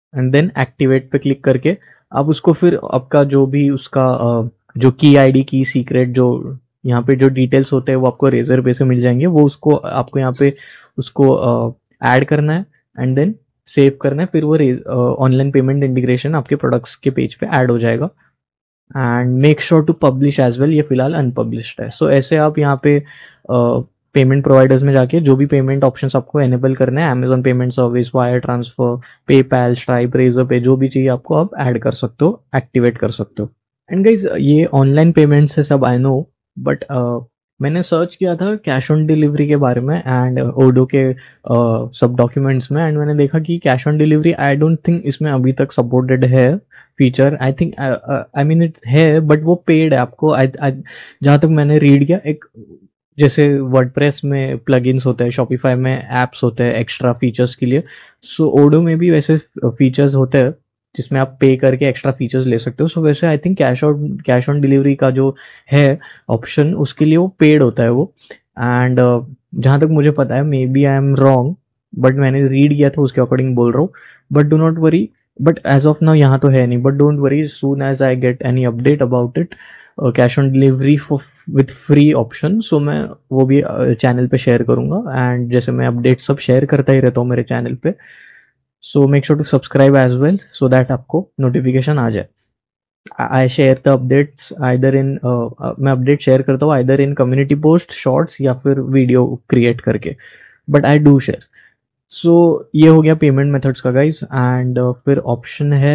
एंड देन एक्टिवेट पे क्लिक करके आप उसको फिर आपका जो भी उसका अ, जो की आईडी की सीक्रेट जो यहाँ पे जो डिटेल्स होते हैं वो आपको रेजर पे से मिल जाएंगे, वो उसको आपको यहाँ पे उसको ऐड करना है एंड देन सेव करना है, फिर वो ऑनलाइन पेमेंट इंटीग्रेशन आपके प्रोडक्ट्स के पेज पे ऐड हो जाएगा। And make sure to publish as well, ये फिलहाल अनपब्लिश्ड है। सो so, ऐसे आप यहाँ पे पेमेंट प्रोवाइडर्स में जाके जो भी पेमेंट ऑप्शंस आपको एनेबल करने हैं, Amazon payment service, wire transfer, PayPal, Stripe, Razorpay, जो भी चाहिए आपको आप ऐड कर सकते हो, एक्टिवेट कर सकते हो। एंड गाइज ये ऑनलाइन पेमेंट्स है सब, आई नो, बट मैंने सर्च किया था कैश ऑन डिलीवरी के बारे में एंड ओडो के uh, सब डॉक्यूमेंट्स में, एंड मैंने देखा कि cash on delivery I don't think इसमें अभी तक सपोर्टेड है feature. I think I mean it है, बट वो पेड है आपको। जहां तक मैंने रीड किया, एक जैसे वर्डप्रेस में प्लगइन्स होते हैं, शॉपिफाई में एप्स होते हैं एक्स्ट्रा फीचर्स के लिए, सो so, ओडो में भी वैसे फीचर्स होते हैं जिसमें आप पे करके एक्स्ट्रा फीचर्स ले सकते हो। सो so, वैसे I think cash on cash on delivery का जो है ऑप्शन, उसके लिए वो पेड होता है वो। एंड uh, जहां तक मुझे पता है, maybe I am wrong, but मैंने रीड किया था उसके अकॉर्डिंग बोल रहा हूँ। But do not worry, but as of now यहाँ तो है नहीं, but don't worry, soon as I get any update about it, cash on delivery for with free option, so मैं वो भी चैनल uh, पे शेयर करूंगा। एंड जैसे मैं अपडेट सब शेयर करता ही रहता हूँ मेरे चैनल पे, so make sure to subscribe as well so that आपको नोटिफिकेशन आ जाए। I share the updates either in, मैं अपडेट शेयर करता हूँ either in community post, shorts या फिर वीडियो क्रिएट करके, but I do share. So ये हो गया पेमेंट मेथड्स का गाइस। एंड uh, फिर ऑप्शन है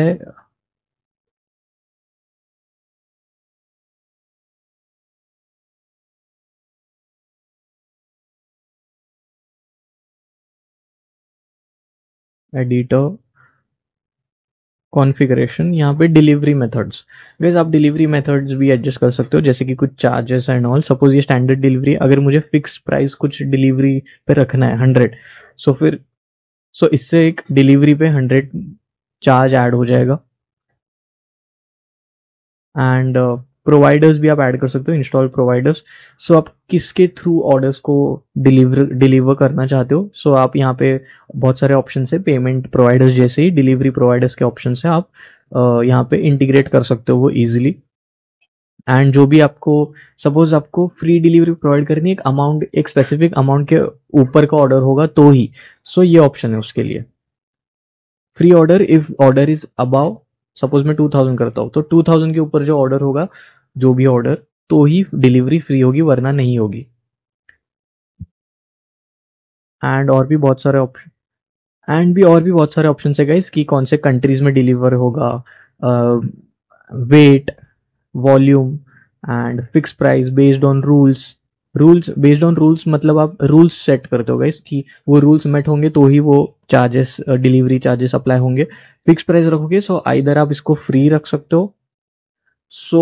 एडिटर कॉन्फ़िगरेशन, यहाँ पे डिलीवरी मेथड्स। गाइस आप डिलीवरी मेथड्स भी एडजस्ट कर सकते हो, जैसे कि कुछ चार्जेस एंड ऑल। सपोज ये स्टैंडर्ड डिलीवरी, अगर मुझे फिक्स प्राइस कुछ डिलीवरी पे रखना है हंड्रेड, सो फिर सो इससे एक डिलीवरी पे हंड्रेड चार्ज ऐड हो जाएगा। एंड प्रोवाइडर्स भी आप ऐड कर सकते हो, इंस्टॉल प्रोवाइडर्स। सो आप किसके थ्रू ऑर्डर्स को डिलीवर डिलीवर करना चाहते हो, सो so आप यहाँ पे बहुत सारे ऑप्शन है, पेमेंट प्रोवाइडर्स जैसे ही डिलीवरी प्रोवाइडर्स के ऑप्शन है, आप uh, यहाँ पे इंटीग्रेट कर सकते हो वो इजीली। एंड जो भी आपको, सपोज आपको फ्री डिलीवरी प्रोवाइड करनी है, एक अमाउंट, एक स्पेसिफिक अमाउंट के ऊपर का ऑर्डर होगा तो ही, सो so ये ऑप्शन है उसके लिए। Free order if order is above, suppose मैं टू थाउजेंड करता हूँ, तो टू थाउजेंड के ऊपर जो ऑर्डर होगा, जो भी ऑर्डर, तो ही डिलीवरी फ्री होगी, वरना नहीं होगी। एंड और भी बहुत सारे ऑप्शन एंड भी और भी बहुत सारे ऑप्शन है गाइस, कि कौन से कंट्रीज में डिलीवर होगा, weight, volume and fix price based on rules. Rules based on rules मतलब आप रूल्स सेट करते हो गाइस कि वो रूल्स मेट होंगे तो ही वो चार्जेस, डिलीवरी चार्जेस अप्लाई होंगे। फिक्स प्राइस रखोगे, सो आइदर आप इसको फ्री रख सकते हो, so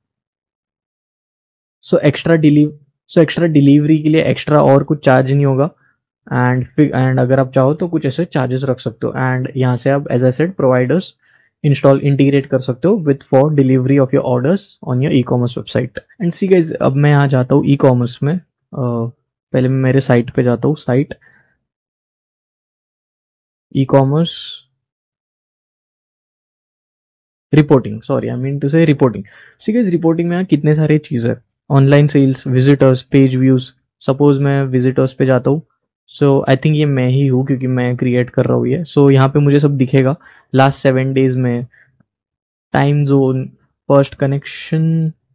so extra deliver so extra delivery के लिए एक्स्ट्रा और कुछ चार्ज नहीं होगा। एंड एंड अगर आप चाहो तो कुछ ऐसे चार्जेस रख सकते हो। एंड यहाँ से आप, as I said, providers install integrate कर सकते हो with for delivery of your orders on your e commerce website. And see guys, अब मैं यहाँ जाता हूँ ई कॉमर्स में। uh, पहले मैं मेरे साइट पे जाता हूँ, site e commerce reporting, sorry I mean to say reporting. See guys, reporting में यहाँ कितने सारे चीज़ है, online sales, visitors, page views. Suppose मैं विजिटर्स पे जाता हूँ, सो आई थिंक ये मैं ही हूँ क्योंकि मैं क्रिएट कर रहा हूँ ये। सो so, यहाँ पे मुझे सब दिखेगा लास्ट सेवन डेज में, time zone, first connection,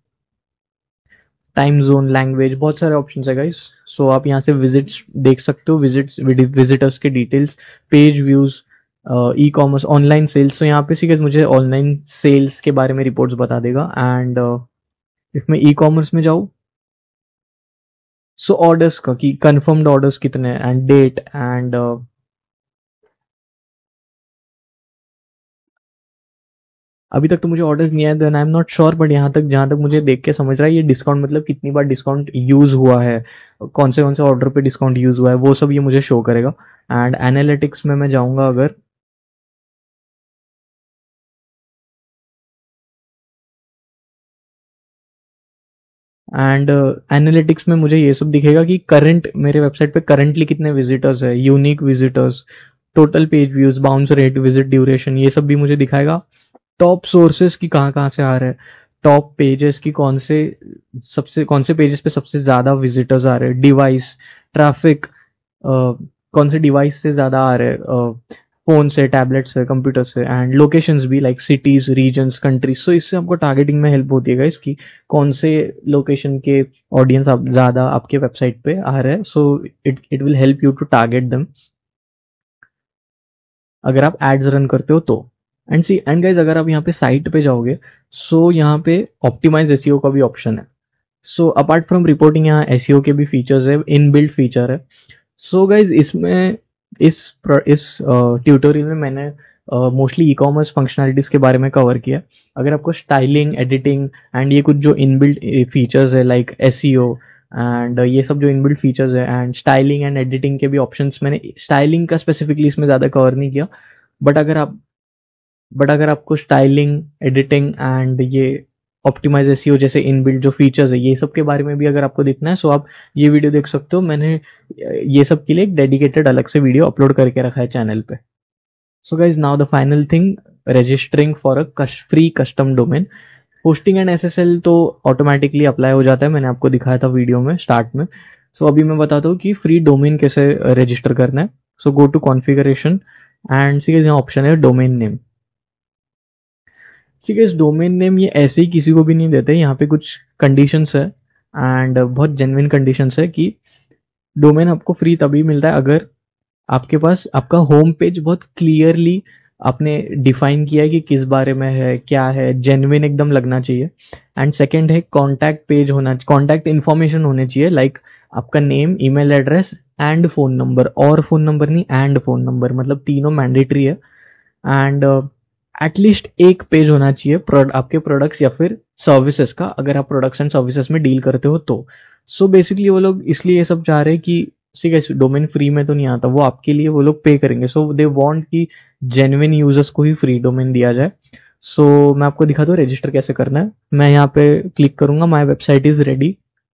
time zone, language, बहुत सारे ऑप्शन है गाइस। सो आप यहाँ से विजिट्स देख सकते हो, विजिट्स, विजिटर्स के details, page views, e commerce, online sales. तो यहाँ पे सी गाइस मुझे ऑनलाइन सेल्स के बारे में रिपोर्ट्स बता देगा। एंड इफ मैं ई कॉमर्स में जाऊँ, सो ऑर्डर्स का, कि कंफर्म्ड ऑर्डर्स कितने हैं एंड डेट एंड अभी तक तो मुझे ऑर्डर्स नहीं आए, then I am not sure, but यहाँ तक, जहाँ तक मुझे देख के समझ रहा है, ये डिस्काउंट मतलब कितनी बार डिस्काउंट यूज हुआ है, कौन से कौन से ऑर्डर पे डिस्काउंट यूज हुआ है, वो सब ये मुझे शो करेगा। एंड एनालिटिक्स में मैं जाऊंगा अगर, एंड एनालिटिक्स में मुझे ये सब दिखेगा कि करंट, मेरे वेबसाइट पे करंटली कितने विजिटर्स है, unique visitors, total page views, bounce rate, visit duration, ये सब भी मुझे दिखाएगा। टॉप सोर्सेस की कहाँ कहाँ से आ रहे हैं, टॉप पेजेस की कौन से सबसे कौन से पेजेस पे सबसे ज्यादा विजिटर्स आ रहे हैं, डिवाइस ट्रैफिक, कौन से डिवाइस से ज्यादा आ रहे हैं, फोन से, टैबलेट से, कंप्यूटर से, एंड लोकेशंस भी like cities, regions, countries. So इससे आपको टारगेटिंग में हेल्प होती है गाइस कि कौन से लोकेशन के ऑडियंस आप ज्यादा आपके वेबसाइट पे आ रहे हैं। So it it will help you to target them अगर आप एड्स रन करते हो तो। एंड सी एंड गाइज अगर आप यहाँ पे साइट पे जाओगे, सो यहाँ पे ऑप्टिमाइज एसईओ का भी ऑप्शन है। सो अपार्ट फ्रॉम रिपोर्टिंग यहाँ एसईओ के भी फीचर्स है, इन बिल्ड फीचर है। सो गाइज इसमें इस प्र- इस ट्यूटोरियल में मैंने मोस्टली ई कॉमर्स फंक्शनैलिटीज के बारे में कवर किया। अगर आपको स्टाइलिंग, एडिटिंग एंड ये कुछ जो इनबिल्ट फीचर्स है लाइक एसईओ एंड ये सब जो इनबिल्ट फीचर्स है एंड स्टाइलिंग एंड एडिटिंग के भी ऑप्शंस, मैंने स्टाइलिंग का स्पेसिफिकली इसमें ज़्यादा कवर नहीं किया। बट अगर आप बट अगर आपको स्टाइलिंग, एडिटिंग एंड ये ऑप्टिमाइज एसईओ जैसे इनबिल्ट जो फीचर्स है ये सब के बारे में भी अगर आपको देखना है, सो आप ये वीडियो देख सकते हो। मैंने ये सब के लिए एक डेडिकेटेड अलग से वीडियो अपलोड करके रखा है चैनल पे। So guys now the final thing, registering for a free custom domain. Hosting and SSL तो ऑटोमेटिकली अप्लाई हो जाता है, मैंने आपको दिखाया था वीडियो में स्टार्ट में। सो so, अभी मैं बताता हूँ कि फ्री डोमेन कैसे रजिस्टर करना है। So go to configuration and see यहाँ ऑप्शन है डोमेन नेम। ठीक है, इस डोमेन नेम ये ऐसे ही किसी को भी नहीं देते, यहाँ पे कुछ कंडीशंस है एंड बहुत जेन्युइन कंडीशंस है कि डोमेन आपको फ्री तभी मिलता है अगर आपके पास आपका होम पेज बहुत क्लियरली आपने डिफाइन किया है कि किस बारे में है, क्या है, जेन्युइन एकदम लगना चाहिए। एंड सेकंड है कॉन्टैक्ट पेज होना, कॉन्टैक्ट इन्फॉर्मेशन होने चाहिए लाइक आपका name, email address and phone number, और फोन नंबर नहीं एंड फोन नंबर, मतलब तीनों मैंडेटरी है। एंड एटलीस्ट एक पेज होना चाहिए प्रोड, आपके प्रोडक्ट्स या फिर सर्विसेज का, अगर आप प्रोडक्ट्स एंड सर्विसेज में डील करते हो तो। सो so बेसिकली वो लोग इसलिए ये सब चाह रहे हैं कि ठीक है डोमेन फ्री में तो नहीं आता, वो आपके लिए वो लोग पे करेंगे। सो दे वांट कि जेन्युइन यूजर्स को ही फ्री डोमेन दिया जाए। सो so, मैं आपको दिखाता हूँ रजिस्टर कैसे करना है। मैं यहाँ पे क्लिक करूंगा, my website is ready.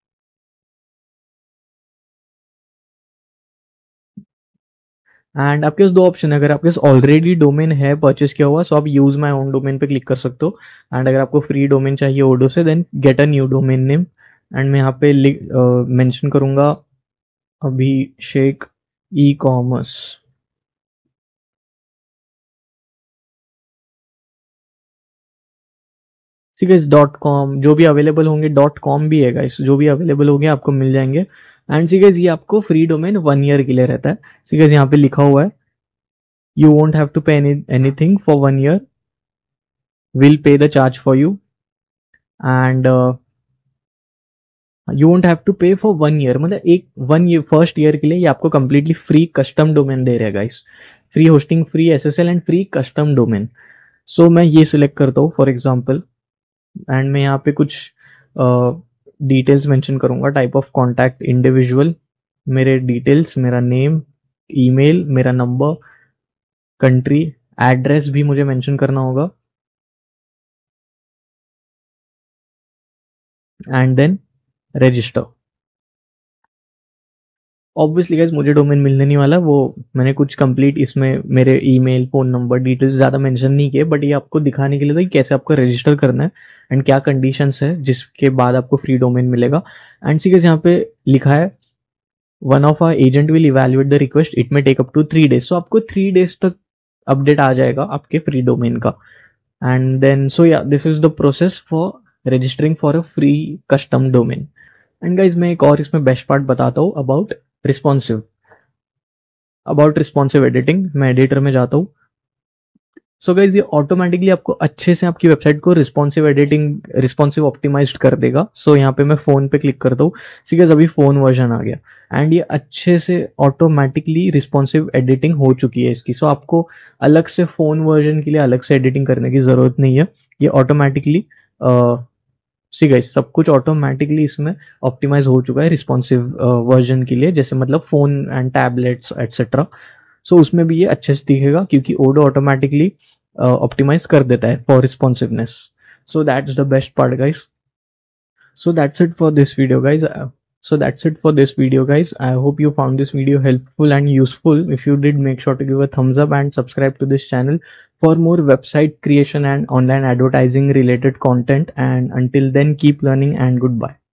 And आपके पास दो ऑप्शन है, अगर आपके पास ऑलरेडी डोमेन है परचेस किया हुआ, सो आप यूज माई ओन डोमेन पे क्लिक कर सकते हो। एंड अगर आपको फ्री डोमेन चाहिए ओडो से, then get a new domain name. And मैं यहाँ पे मेंशन करूंगा अभिषेक ई कॉमर्स। ठीक है, डॉट कॉम जो भी अवेलेबल होंगे, डॉट कॉम भी है गाइस, जो भी अवेलेबल होंगे आपको मिल जाएंगे। एंड ठीक है, ये आपको फ्री डोमेन वन ईयर के लिए रहता है। ठीक है, यहाँ पे लिखा हुआ है you won't have to pay anything for one year, will pay the charge for you and you won't have to pay for one year, मतलब एक वन ईयर फर्स्ट ईयर के लिए ये आपको कंप्लीटली फ्री कस्टम डोमेन दे रहे हैं guys. Free hosting, free SSL and free custom domain. So मैं ये सिलेक्ट करता हूँ फॉर एग्जाम्पल, एंड मैं यहाँ पे कुछ डिटेल्स मेंशन करूंगा। टाइप ऑफ कॉन्टैक्ट इंडिविजुअल, मेरे डिटेल्स, मेरा नेम, ईमेल, मेरा नंबर, कंट्री, एड्रेस भी मुझे मेंशन करना होगा and then register. Obviously guys मुझे डोमेन मिलने नहीं वाला, वो मैंने कुछ कंप्लीट इसमें मेरे ईमेल, फोन नंबर, डिटेल्स ज़्यादा मेंशन नहीं किए, बट ये आपको दिखाने के लिए था कि कैसे आपको रजिस्टर करना है एंड क्या कंडीशंस है जिसके बाद आपको फ्री डोमेन मिलेगा। एंड सी गाइस यहाँ पे लिखा है one of our agent will evaluate the request, it may take up to three days. सो आपको थ्री डेज तक अपडेट आ जाएगा आपके फ्री डोमेन का। And then so yeah this is the process for registering for a free custom domain. And guys मैं एक और इसमें बेस्ट पार्ट बताता हूँ about responsive about responsive editing. मैं एडिटर में जाता हूँ। सो so गाइज ये ऑटोमेटिकली आपको अच्छे से आपकी वेबसाइट को रिस्पॉन्सिव एडिटिंग, रिस्पॉन्सिव ऑप्टिमाइज्ड कर देगा। सो so यहाँ पे मैं फोन पे क्लिक करता हूँ। ठीक है, अभी फोन वर्जन आ गया एंड ये अच्छे से ऑटोमेटिकली रिस्पॉन्सिव एडिटिंग हो चुकी है इसकी। सो so आपको अलग से फोन वर्जन के लिए अलग से एडिटिंग करने की जरूरत नहीं है, ये ऑटोमेटिकली सी गाइस सब कुछ ऑटोमेटिकली इसमें ऑप्टिमाइज हो चुका है रिस्पॉन्सिव वर्जन के लिए, जैसे मतलब phone and tablets etcetera. So उसमें भी ये अच्छे से दिखेगा क्योंकि ओडो ऑटोमेटिकली ऑप्टिमाइज कर देता है for responsiveness. So that's the best part guys. So that's it for this video guys. So that's it for this video, guys. I hope you found this video helpful and useful. If you did, make sure to give a thumbs up and subscribe to this channel for more website creation and online advertising related content. And until then, keep learning and goodbye.